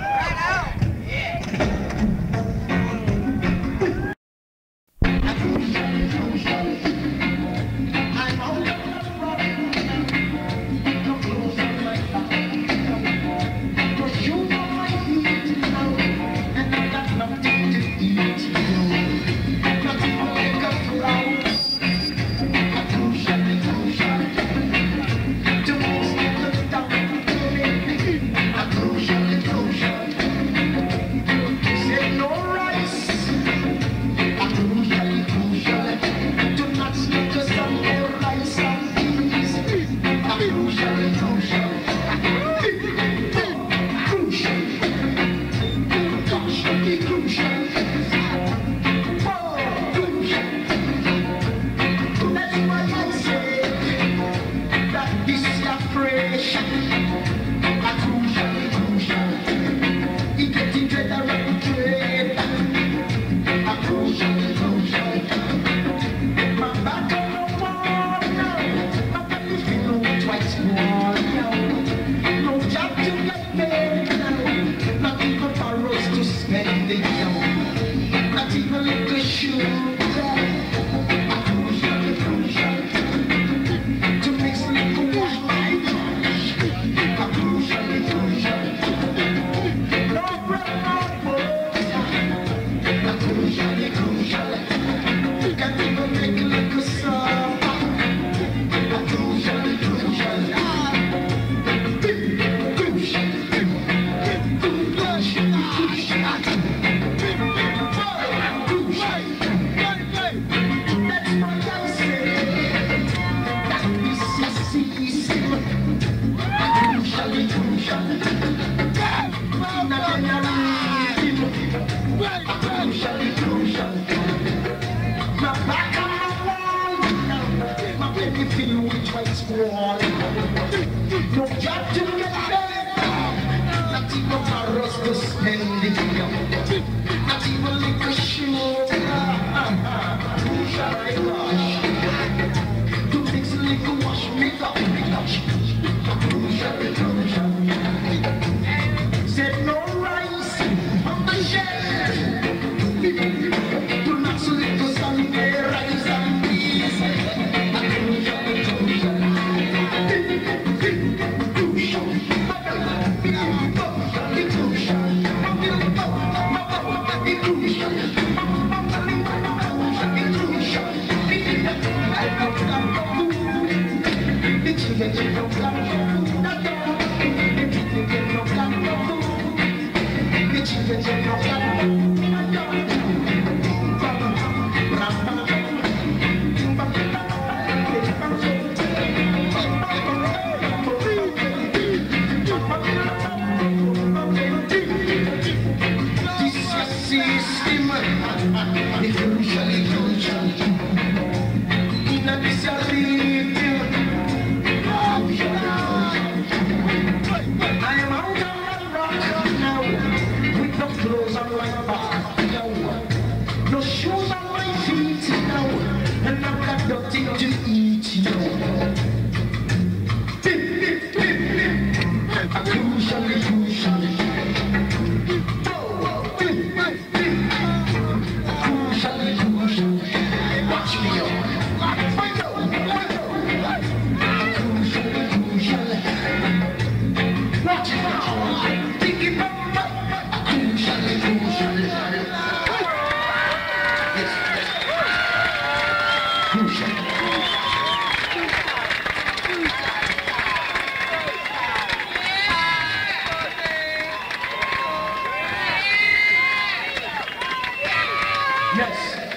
Yes.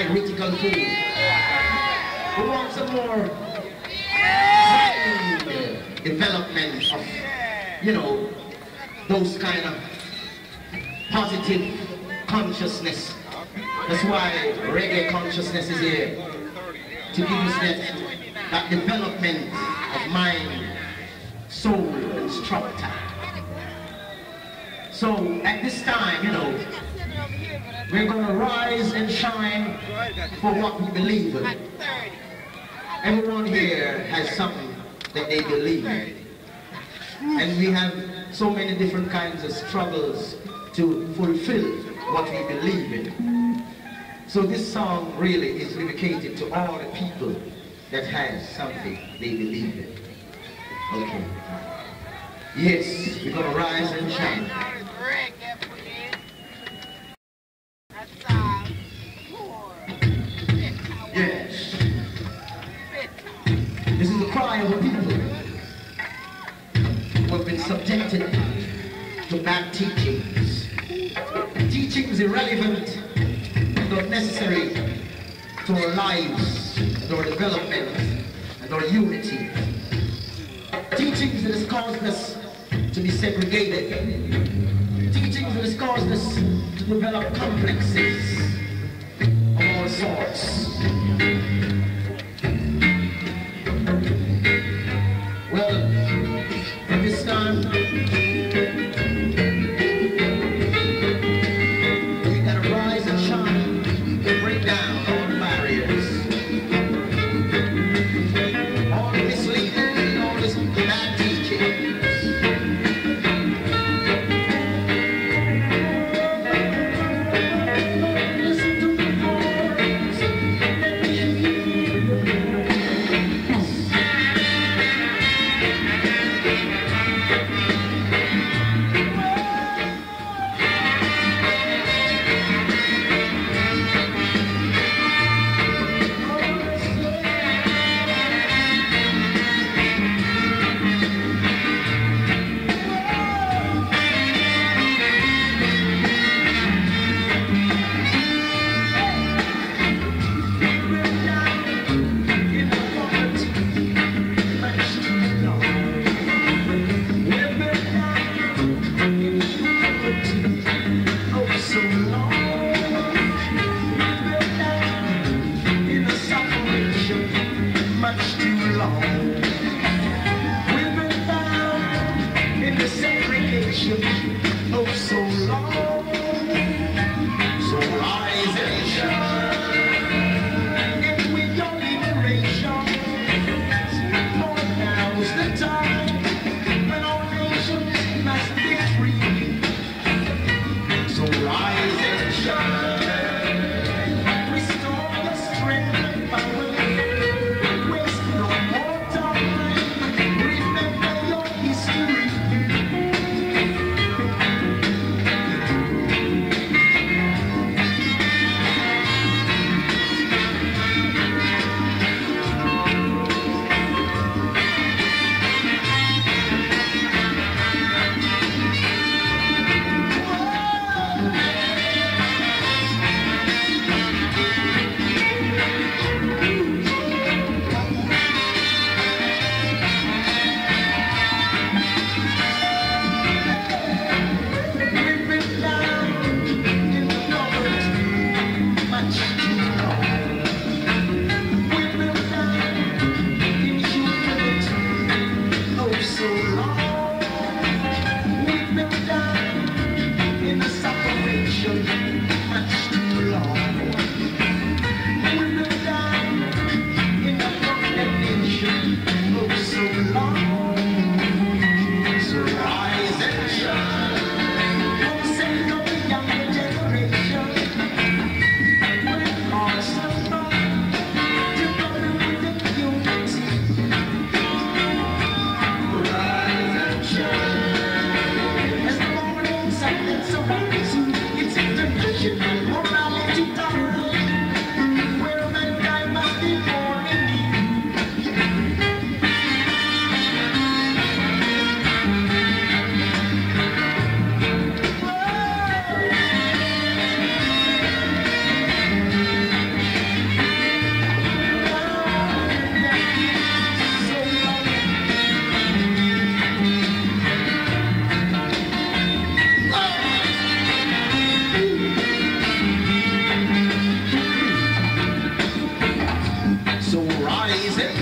critical food. We want some more mind development of, you know, those kind of positive consciousness. That's why reggae consciousness is here, to give us that, that development of mind, soul, and structure. So at this time, you know, we're going to rise and shine for what we believe in. Everyone here has something that they believe in. And we have so many different kinds of struggles to fulfill what we believe in. So this song really is dedicated to all the people that has something they believe in. Okay. Yes, we're going to rise and shine. Yes. This is the cry of the people who have been subjected to bad teachings. Teachings irrelevant and unnecessary to our lives and our development and our unity. Teachings that has caused us to be segregated. Teachings that has caused us to develop complexes of all sorts. Well, at this time, we gotta rise and shine, break down all the barriers, all the misleading and all this bad teaching.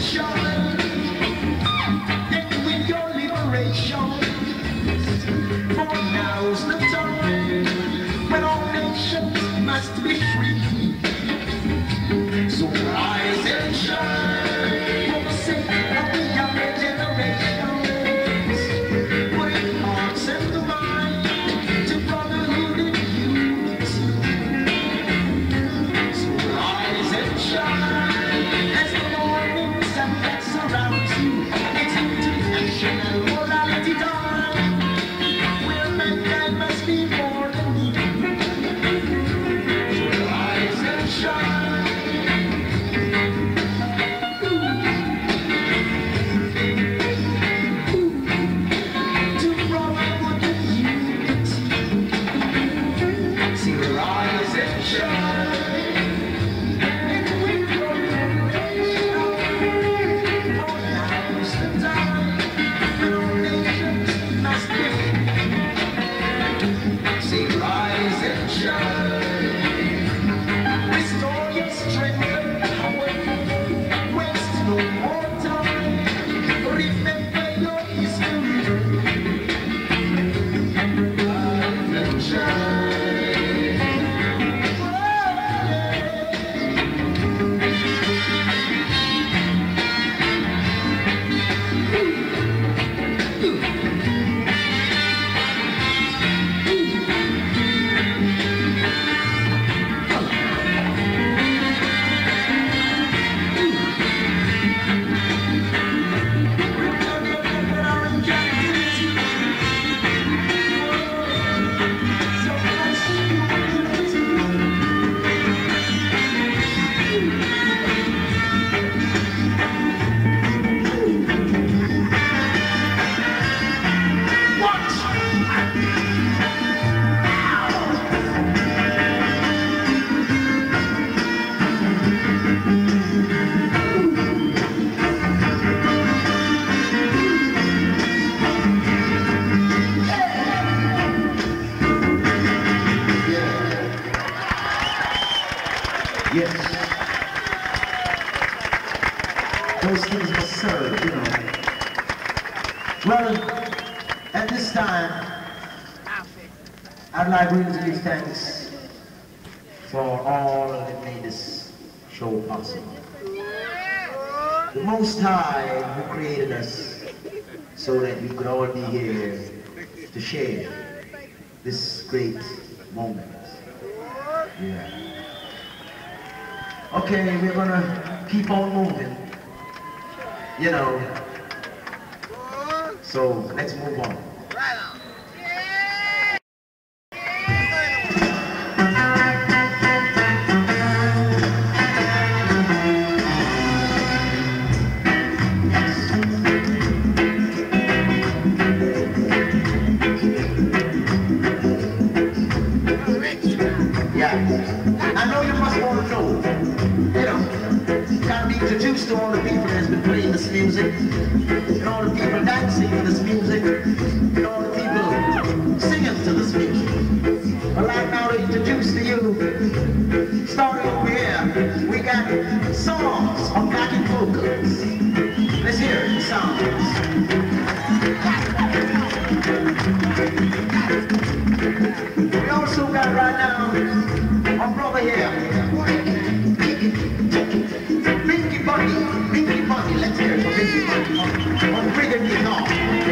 shine. Get with your liberation. For now's the time when all nations must be free. So rise and shine for the sake of the younger generations. Putting hearts and minds to brotherhood and unity. So rise and shine as the morning sun that surrounds you. It's international morality time, where mankind must be more than you. So rise and shine. Restore your strength and power. Waste no more time. Remember your history. Rise and shine. Yes. Those things must serve, you know. Well, at this time, I'd like really to give thanks for all that made this show possible. The Most High who created us so that we could all be here to share this great moment. Yeah. Okay, we're gonna keep on moving, you know, so let's move on. Right on. Yeah, I know you must want to know, you know, gotta be introduced to all the people that's been playing this music, and all the people dancing to this music, and all the people singing to this music. I'd like now to introduce to you, starting over here, we got songs on backing vocals. Let's hear the songs. We also got right now our brother here, Binky Bunny, Binky Bunny, let's hear it for Binky Bunny, on rhythm guitar.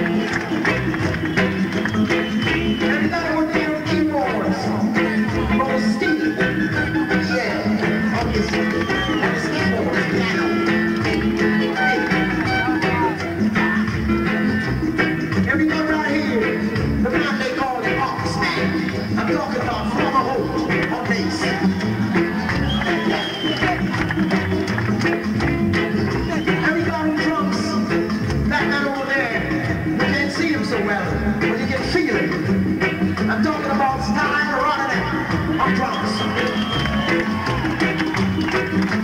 Everybody with their keyboards, brother Steve, yeah, on his, on his keyboard, his piano. Hey. Everybody right here, the man they call the Oxman. I'm talking about Farmer Holt on bass. And we got on drums, that man over there. You can't see him so well, but you can feel him. I'm talking about Stein Rodden on drums.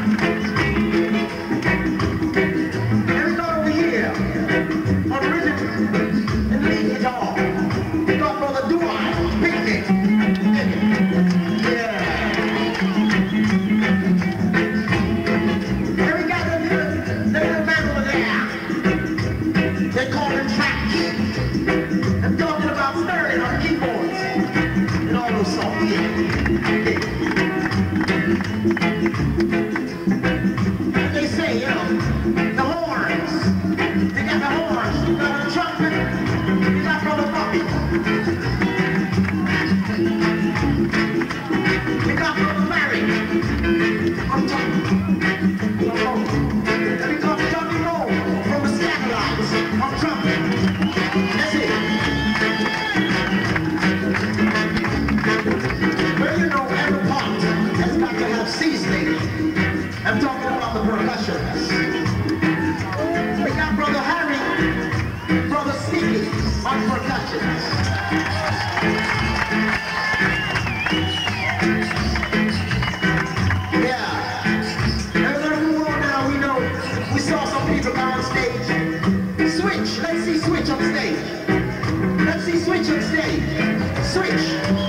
They say, you know, the horns. They got the horns. You got the trumpet. You got Brother Bobby. You got Brother Larry. I'm talking. We got Johnny Roll from the Scatterlights. I'm trumpet. That's it. Well, you know, every part has got to have seasoning. I'm talking about the percussions. We got Brother Harry, Brother Sneaky on percussions. Yeah. And we're gonna move on now. We know we saw some people on stage. Switch. Let's see Switch on stage. Let's see Switch on stage. Switch.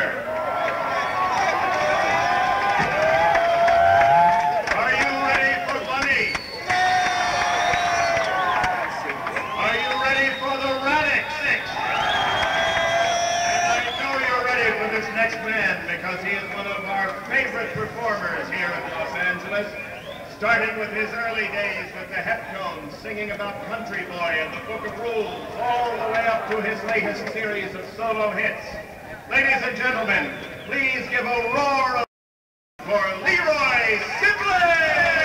order. Are you ready for money? Are you ready for the Radix? And I know you're ready for this next man because he is one of our favorite performers here in Los Angeles. Starting with his early days with the Heptones, singing about Country Boy and the Book of Rules, all the way up to his latest series of solo hits. Ladies and gentlemen, please give a roar of for Leroy Sibley!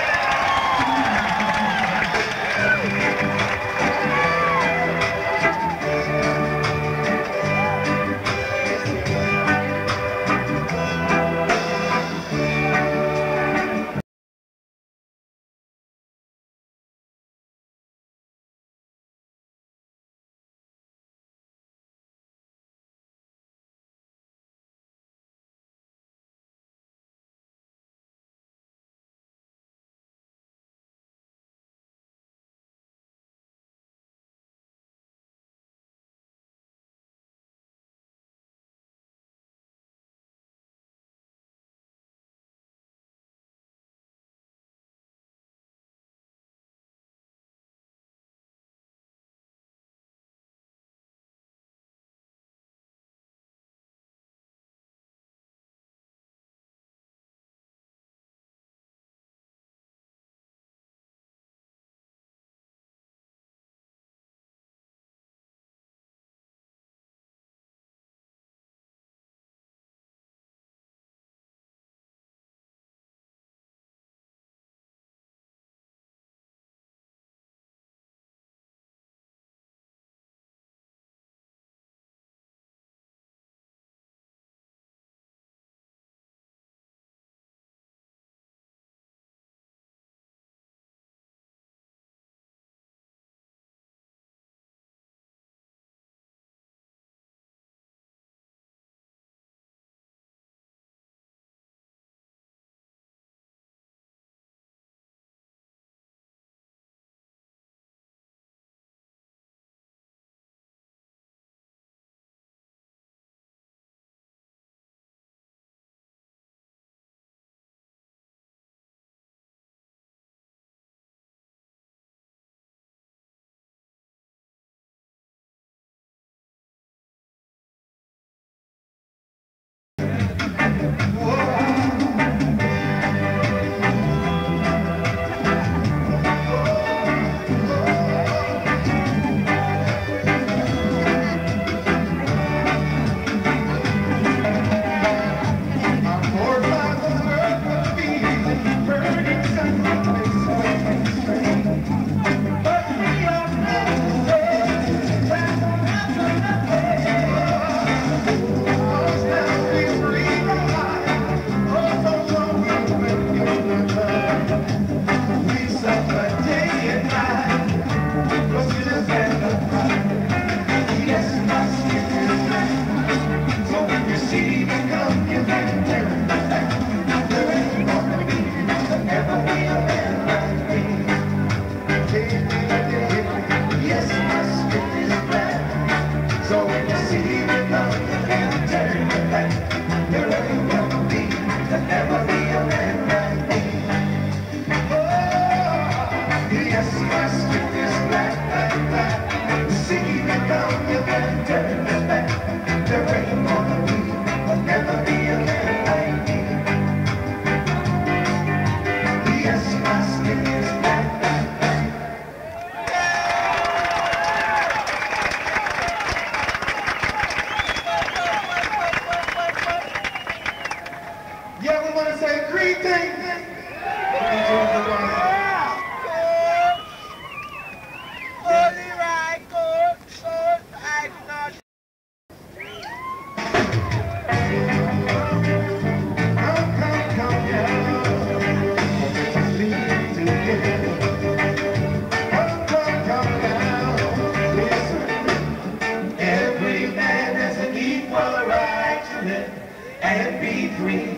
And be free,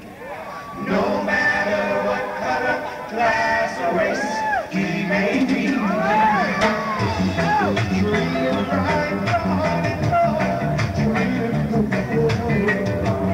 no matter what color, class, or race he may be. Free and right,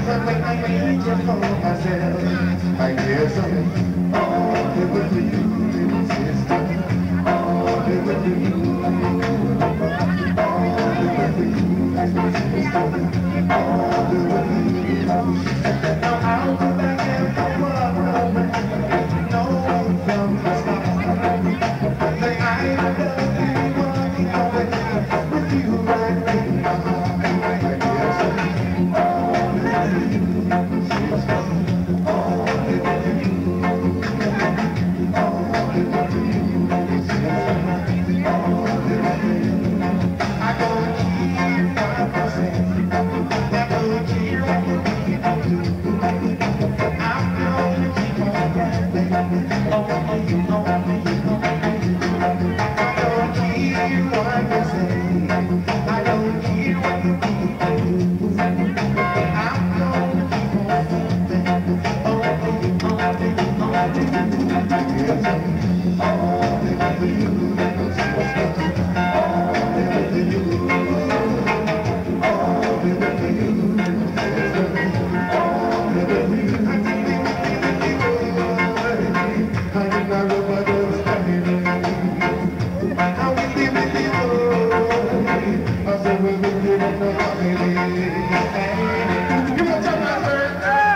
but when I need you for myself, I guess I'm all it would be, little sister. All it would be, all it would be, little sister. All it would be. Now I'll go back and forward, no from the start. The I love you, always with you right in my heart. I guess I'm all it would be, sister. All it would be, all it would be, sister. All it would be. I don't keep what I say, never keep what people do. I'm gonna keep on running, only you, only you, only you. I don't keep what you say, I don't keep what you people do. I'm gonna keep on running, only you, only you, only you. Yes, all it will you, sister. All it will you, all it will you, sister. All it will you. I did not know what I was standing. How we live in the world. I said we will live in the family. You want to tell my friend?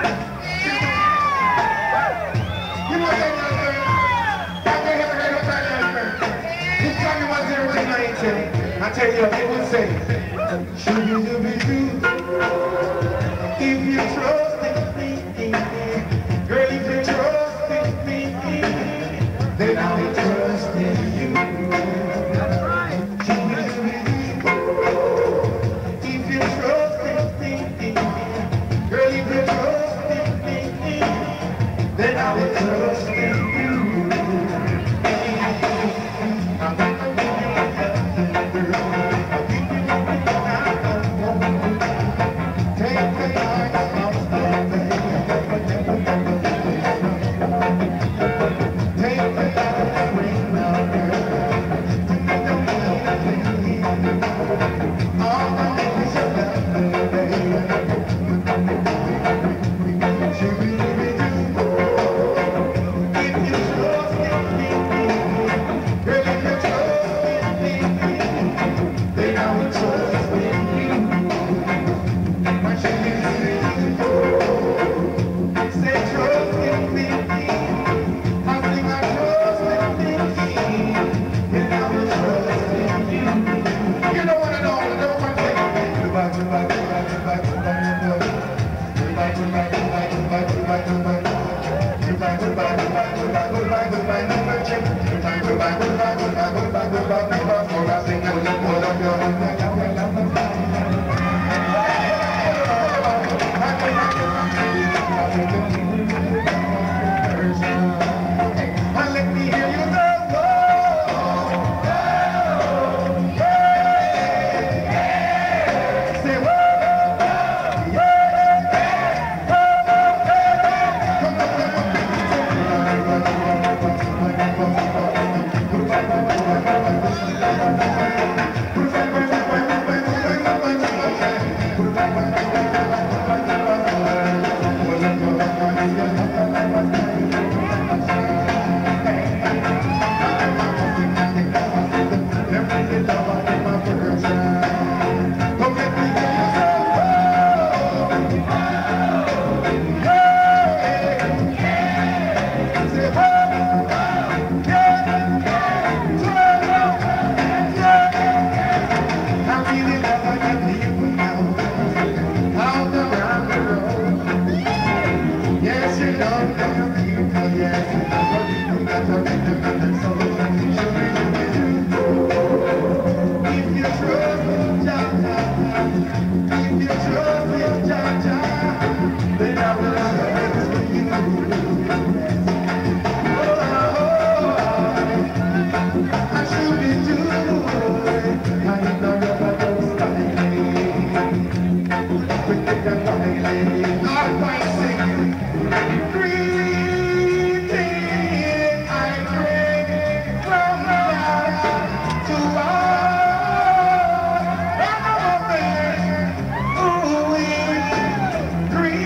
You want to tell my friend? I can't hear the time, friend. This time you want zero to ninety. I tell you, it will say, should you be true? If you trust in me, girl, if you trust in me, then I'll trust in you. Should you be true? If you trust in me, girl, if you trust in me, then I'll trust in you. Green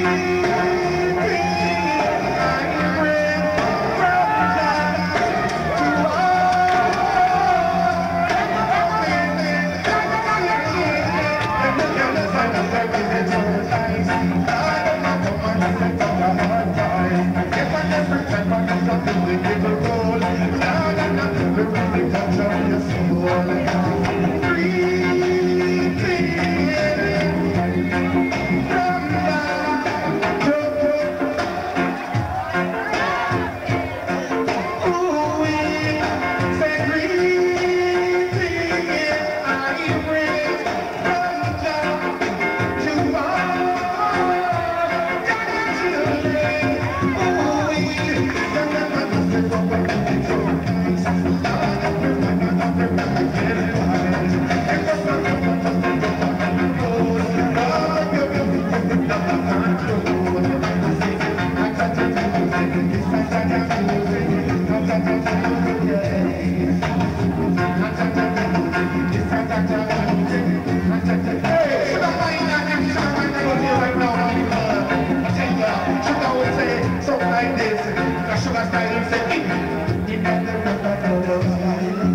like this. The sugar style say, in the love style.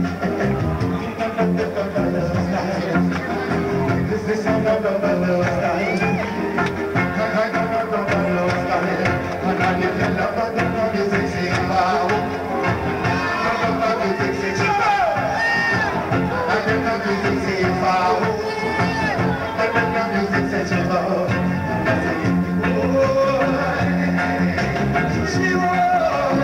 This is the love style. And I live the love of the music, say, wow. Love of the music, say, wow. I live the music, say, wow. I live the music, say, wow. She was,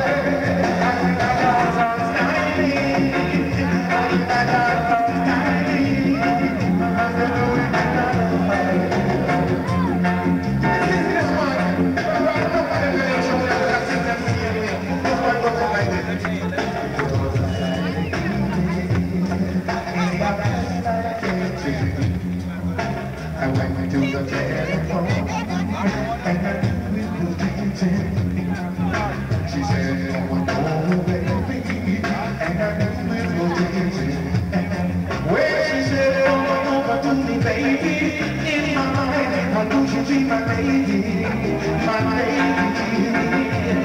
I went to the telephone and I was dancing. She said, oh, oh, baby, and I was dancing. Well, she said, oh, over to me, baby, in my mind, I knew she'd be my lady, my lady.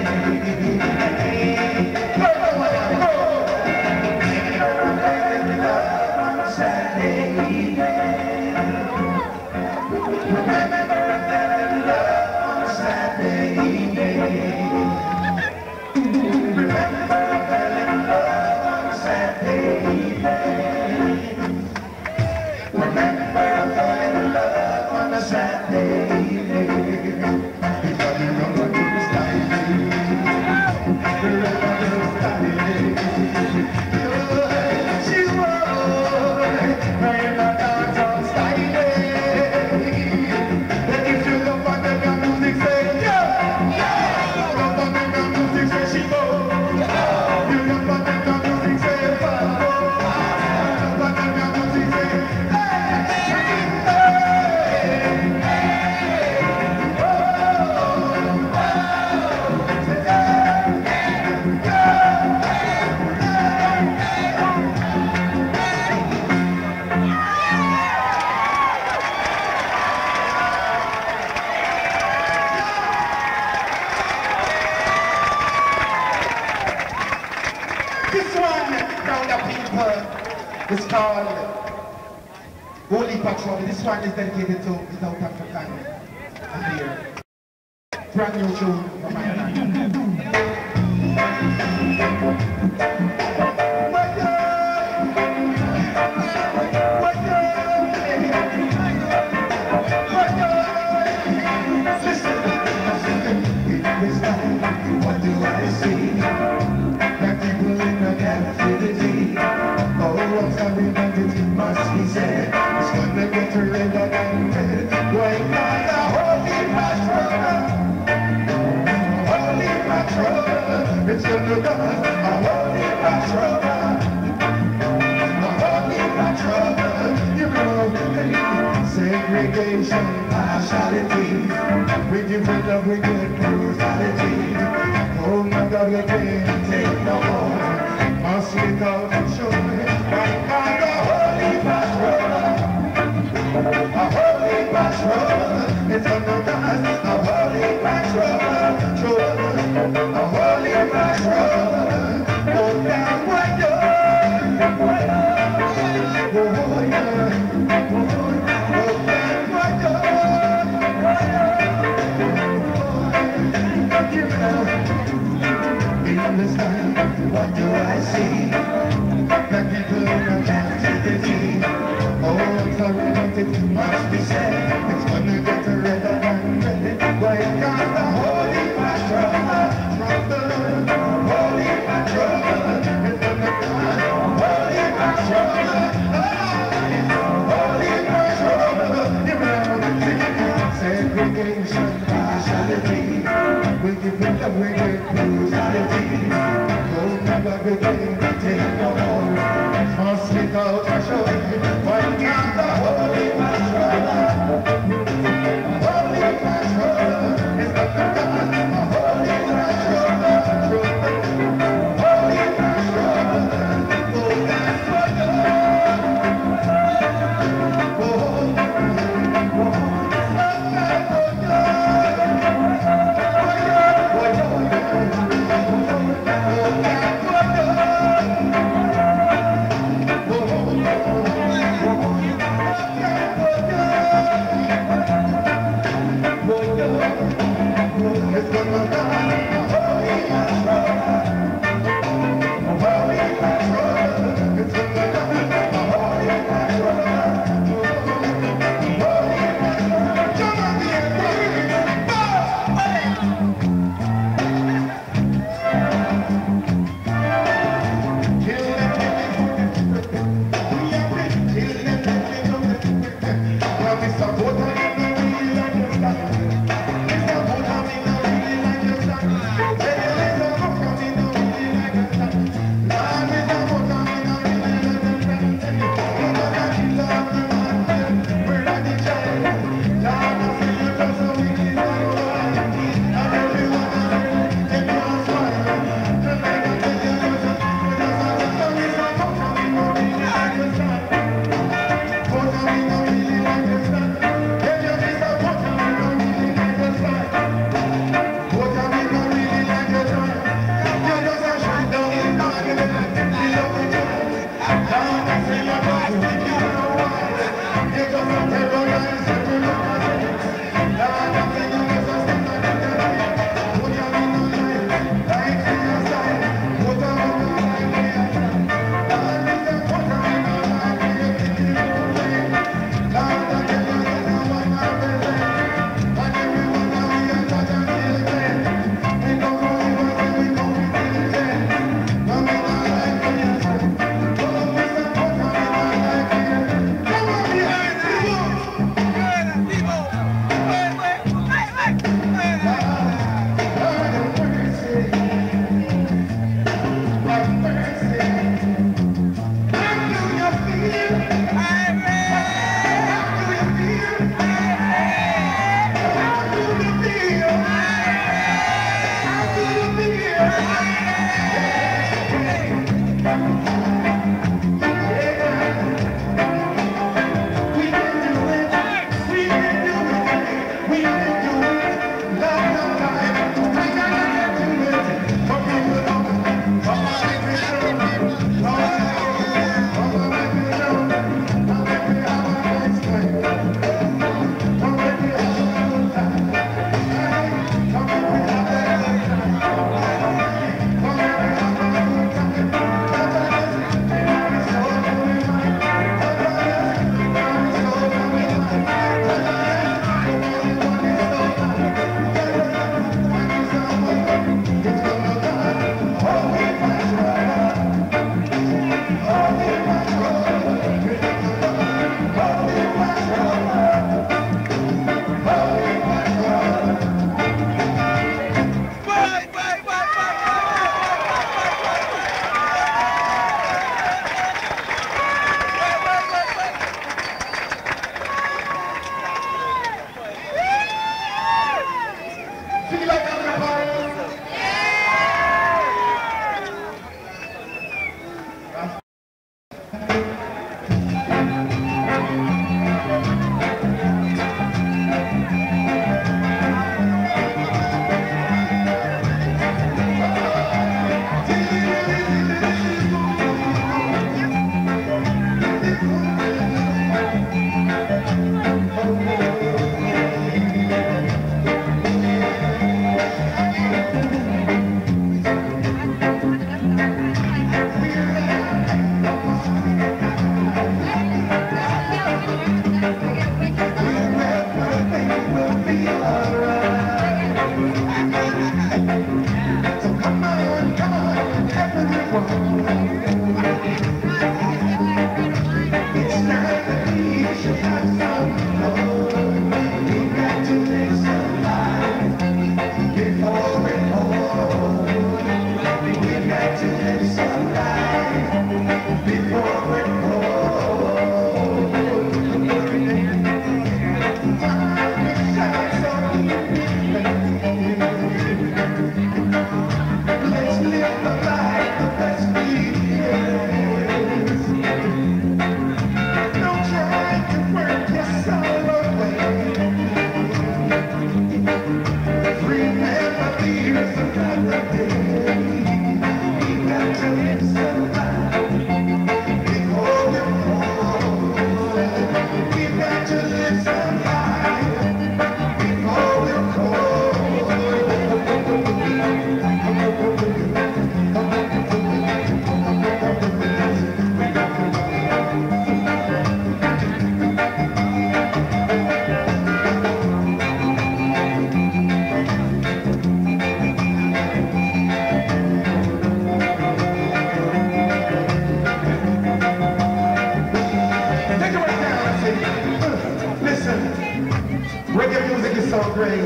It's called Holy Patrol. This one is dedicated to the South African and here. Brand new tune from my hand. What do I see? That people in the captivity. Oh, I'm sorry, but it must be said. It's gonna get redder than red. Why not the holy patrol? Holy patrol. It's gonna go a holy patrol. A holy patrol. You know, segregation, partiality. We give it up, we get brutality. Oh my God, we can't take no more. Must we go to show me? Right now, the holy patrol. A holy patrol. It's gonna dance. A holy patrol. Show a holy patrol. Go down, why you? Oh yeah. What do I see? The people in the captivity. Oh, I'm sorry, but it must be said. It's gonna get redder than red. Why can't the holy patrol from the holy patrol? It's gonna come, holy patrol. Holy patrol. You know, segregation, partiality. We give it up, we get brutality. We can't take no more. Must we go to show you? Why can't the holy patrol? Holy patrol. It's not the God. A holy patrol. Holy patrol. Oh, that's what oh, oh, oh, oh, oh, oh, Support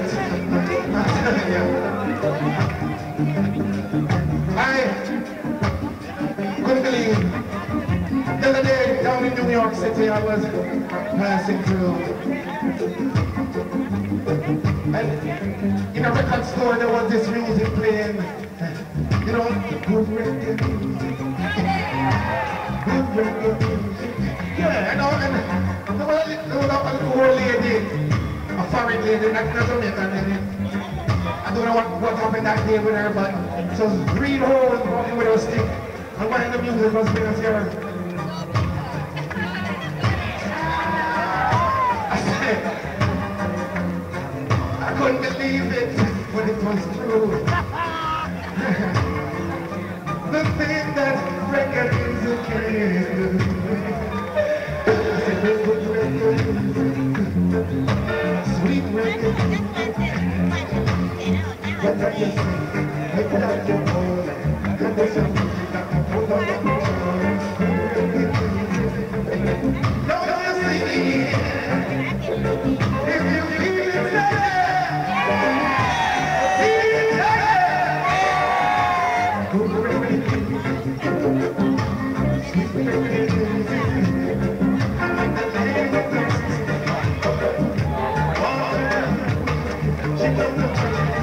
I couldn't believe the other day down in New York City I was passing through. And in a record store there was this music playing. You know, good reggae music. Good reggae music. Yeah, you know, and there was a little old lady, a foreign lady, not a Jamaican lady. I don't know what, what happened that day with her, but she was green hole walking with her stick. And when the music was playing, I see her. I said, I couldn't believe it, but it was true. The thing that reggae music is. I said, good reggae music, sweet reggae. But I just think, I put out your phone, and there's some music that I put on your phone. Don't you see? If you feel it, feel it, good reggae, sweet reggae, and the lady that she don't know.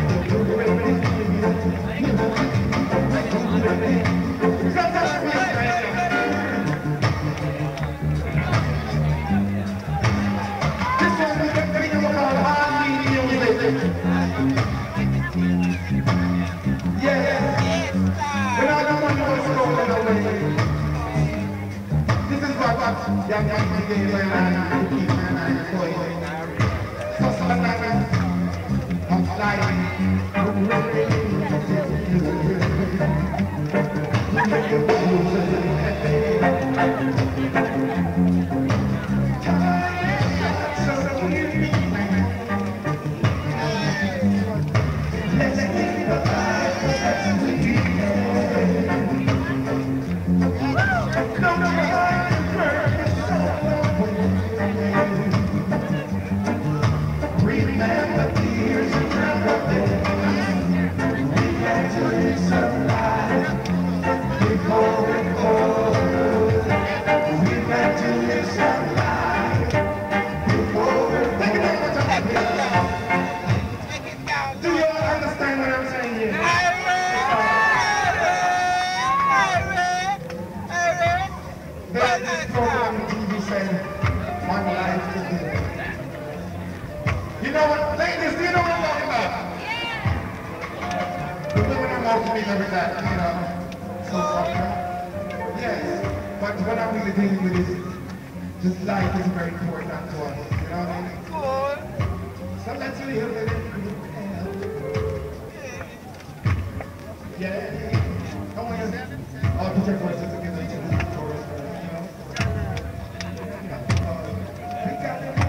Yang yang menjadi mainan kita mainan koi. Seselangan offline. You know what, ladies, do you know what I'm talking about? The women are more familiar with that, you know. So, yes, but what I'm really dealing with is just life is very important to us, you know what I mean? So let's live with it. Yeah. Don't want to oh, put your voices together to the chorus, you know. You know, uh, we got it.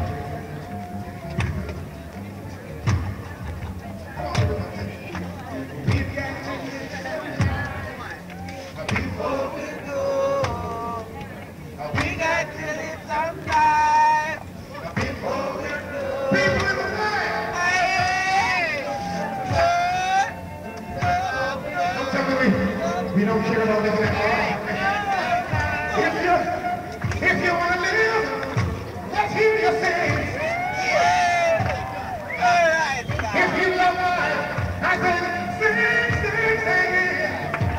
We don't care about living at all. If you, if you want to live, let's hear you sing. If you love life, I say sing, sing, sing.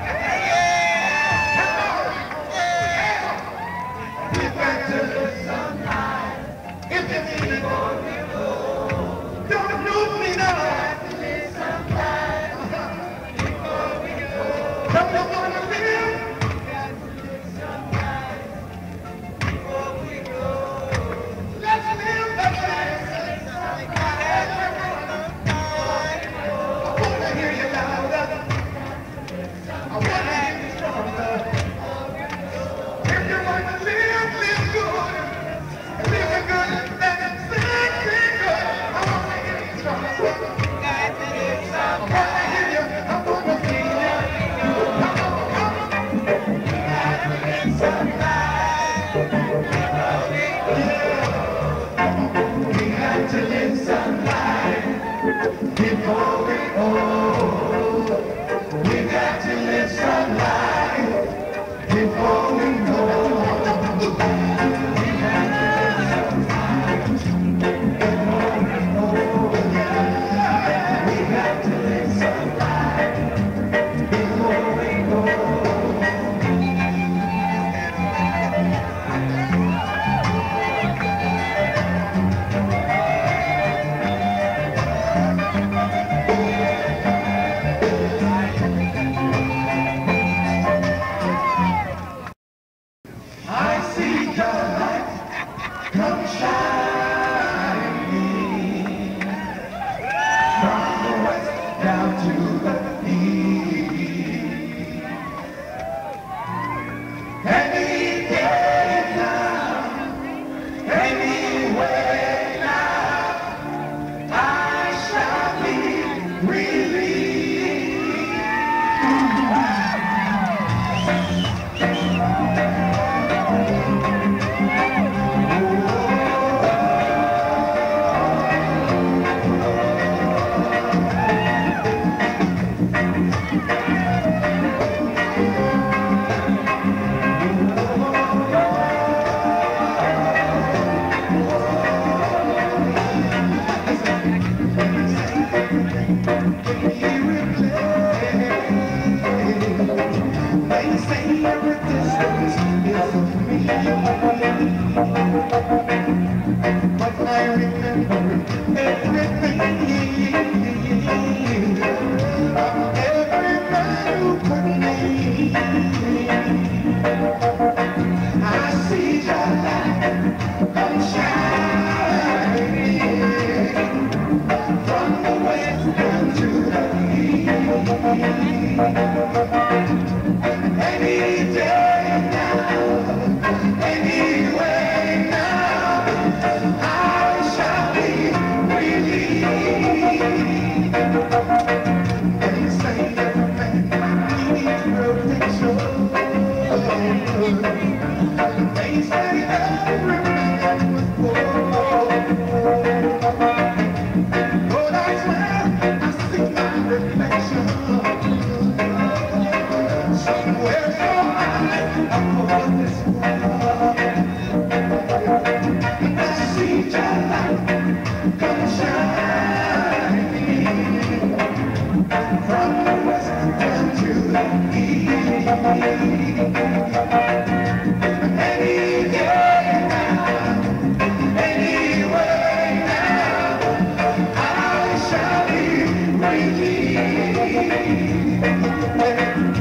We've got to live some life. If you need it, don't lose me now. Don't you wanna live? before we go. We got to live some life before we go. We got to live some life before we go. We got to live some life before we go. I see your light come shining from the west down to the east. Any day now, anyway now, I shall be released. They say every distance is a but I remember everything of every man who put me. I see your light come shining from the west down to the east. Any day now, anyway now, I shall be released. They say every man needs protection. They say every man was born. But I swear I see my reflection somewhere so high above this world. I see your light come shining from the west down to the east. Any day now, anyway now, I shall be released.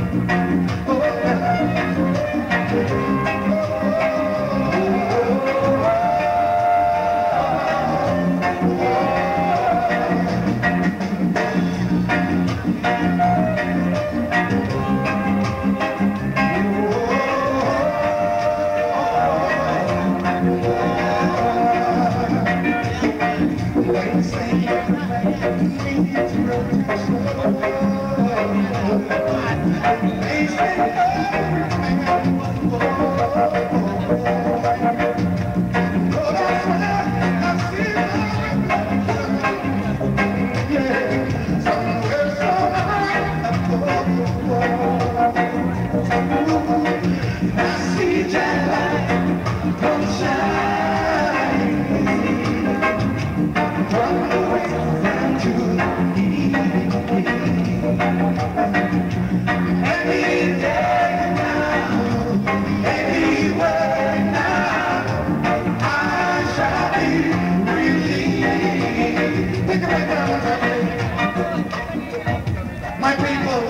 My people,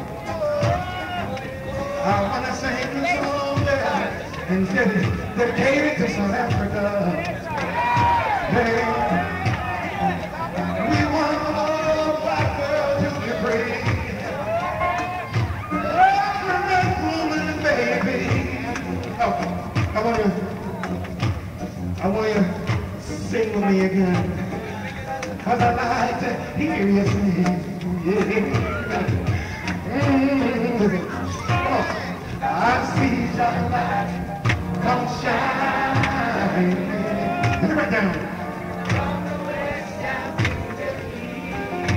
I want to sing this song yeah, and dedicate it to South Africa. Hey, we want all black girls to be free. Every man, woman, and baby. Oh, I want you, I want you to sing with me again, cause I like to hear you sing. Yeah. Mm-hmm. I see your light come shining. Put it right down.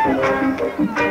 Thank you.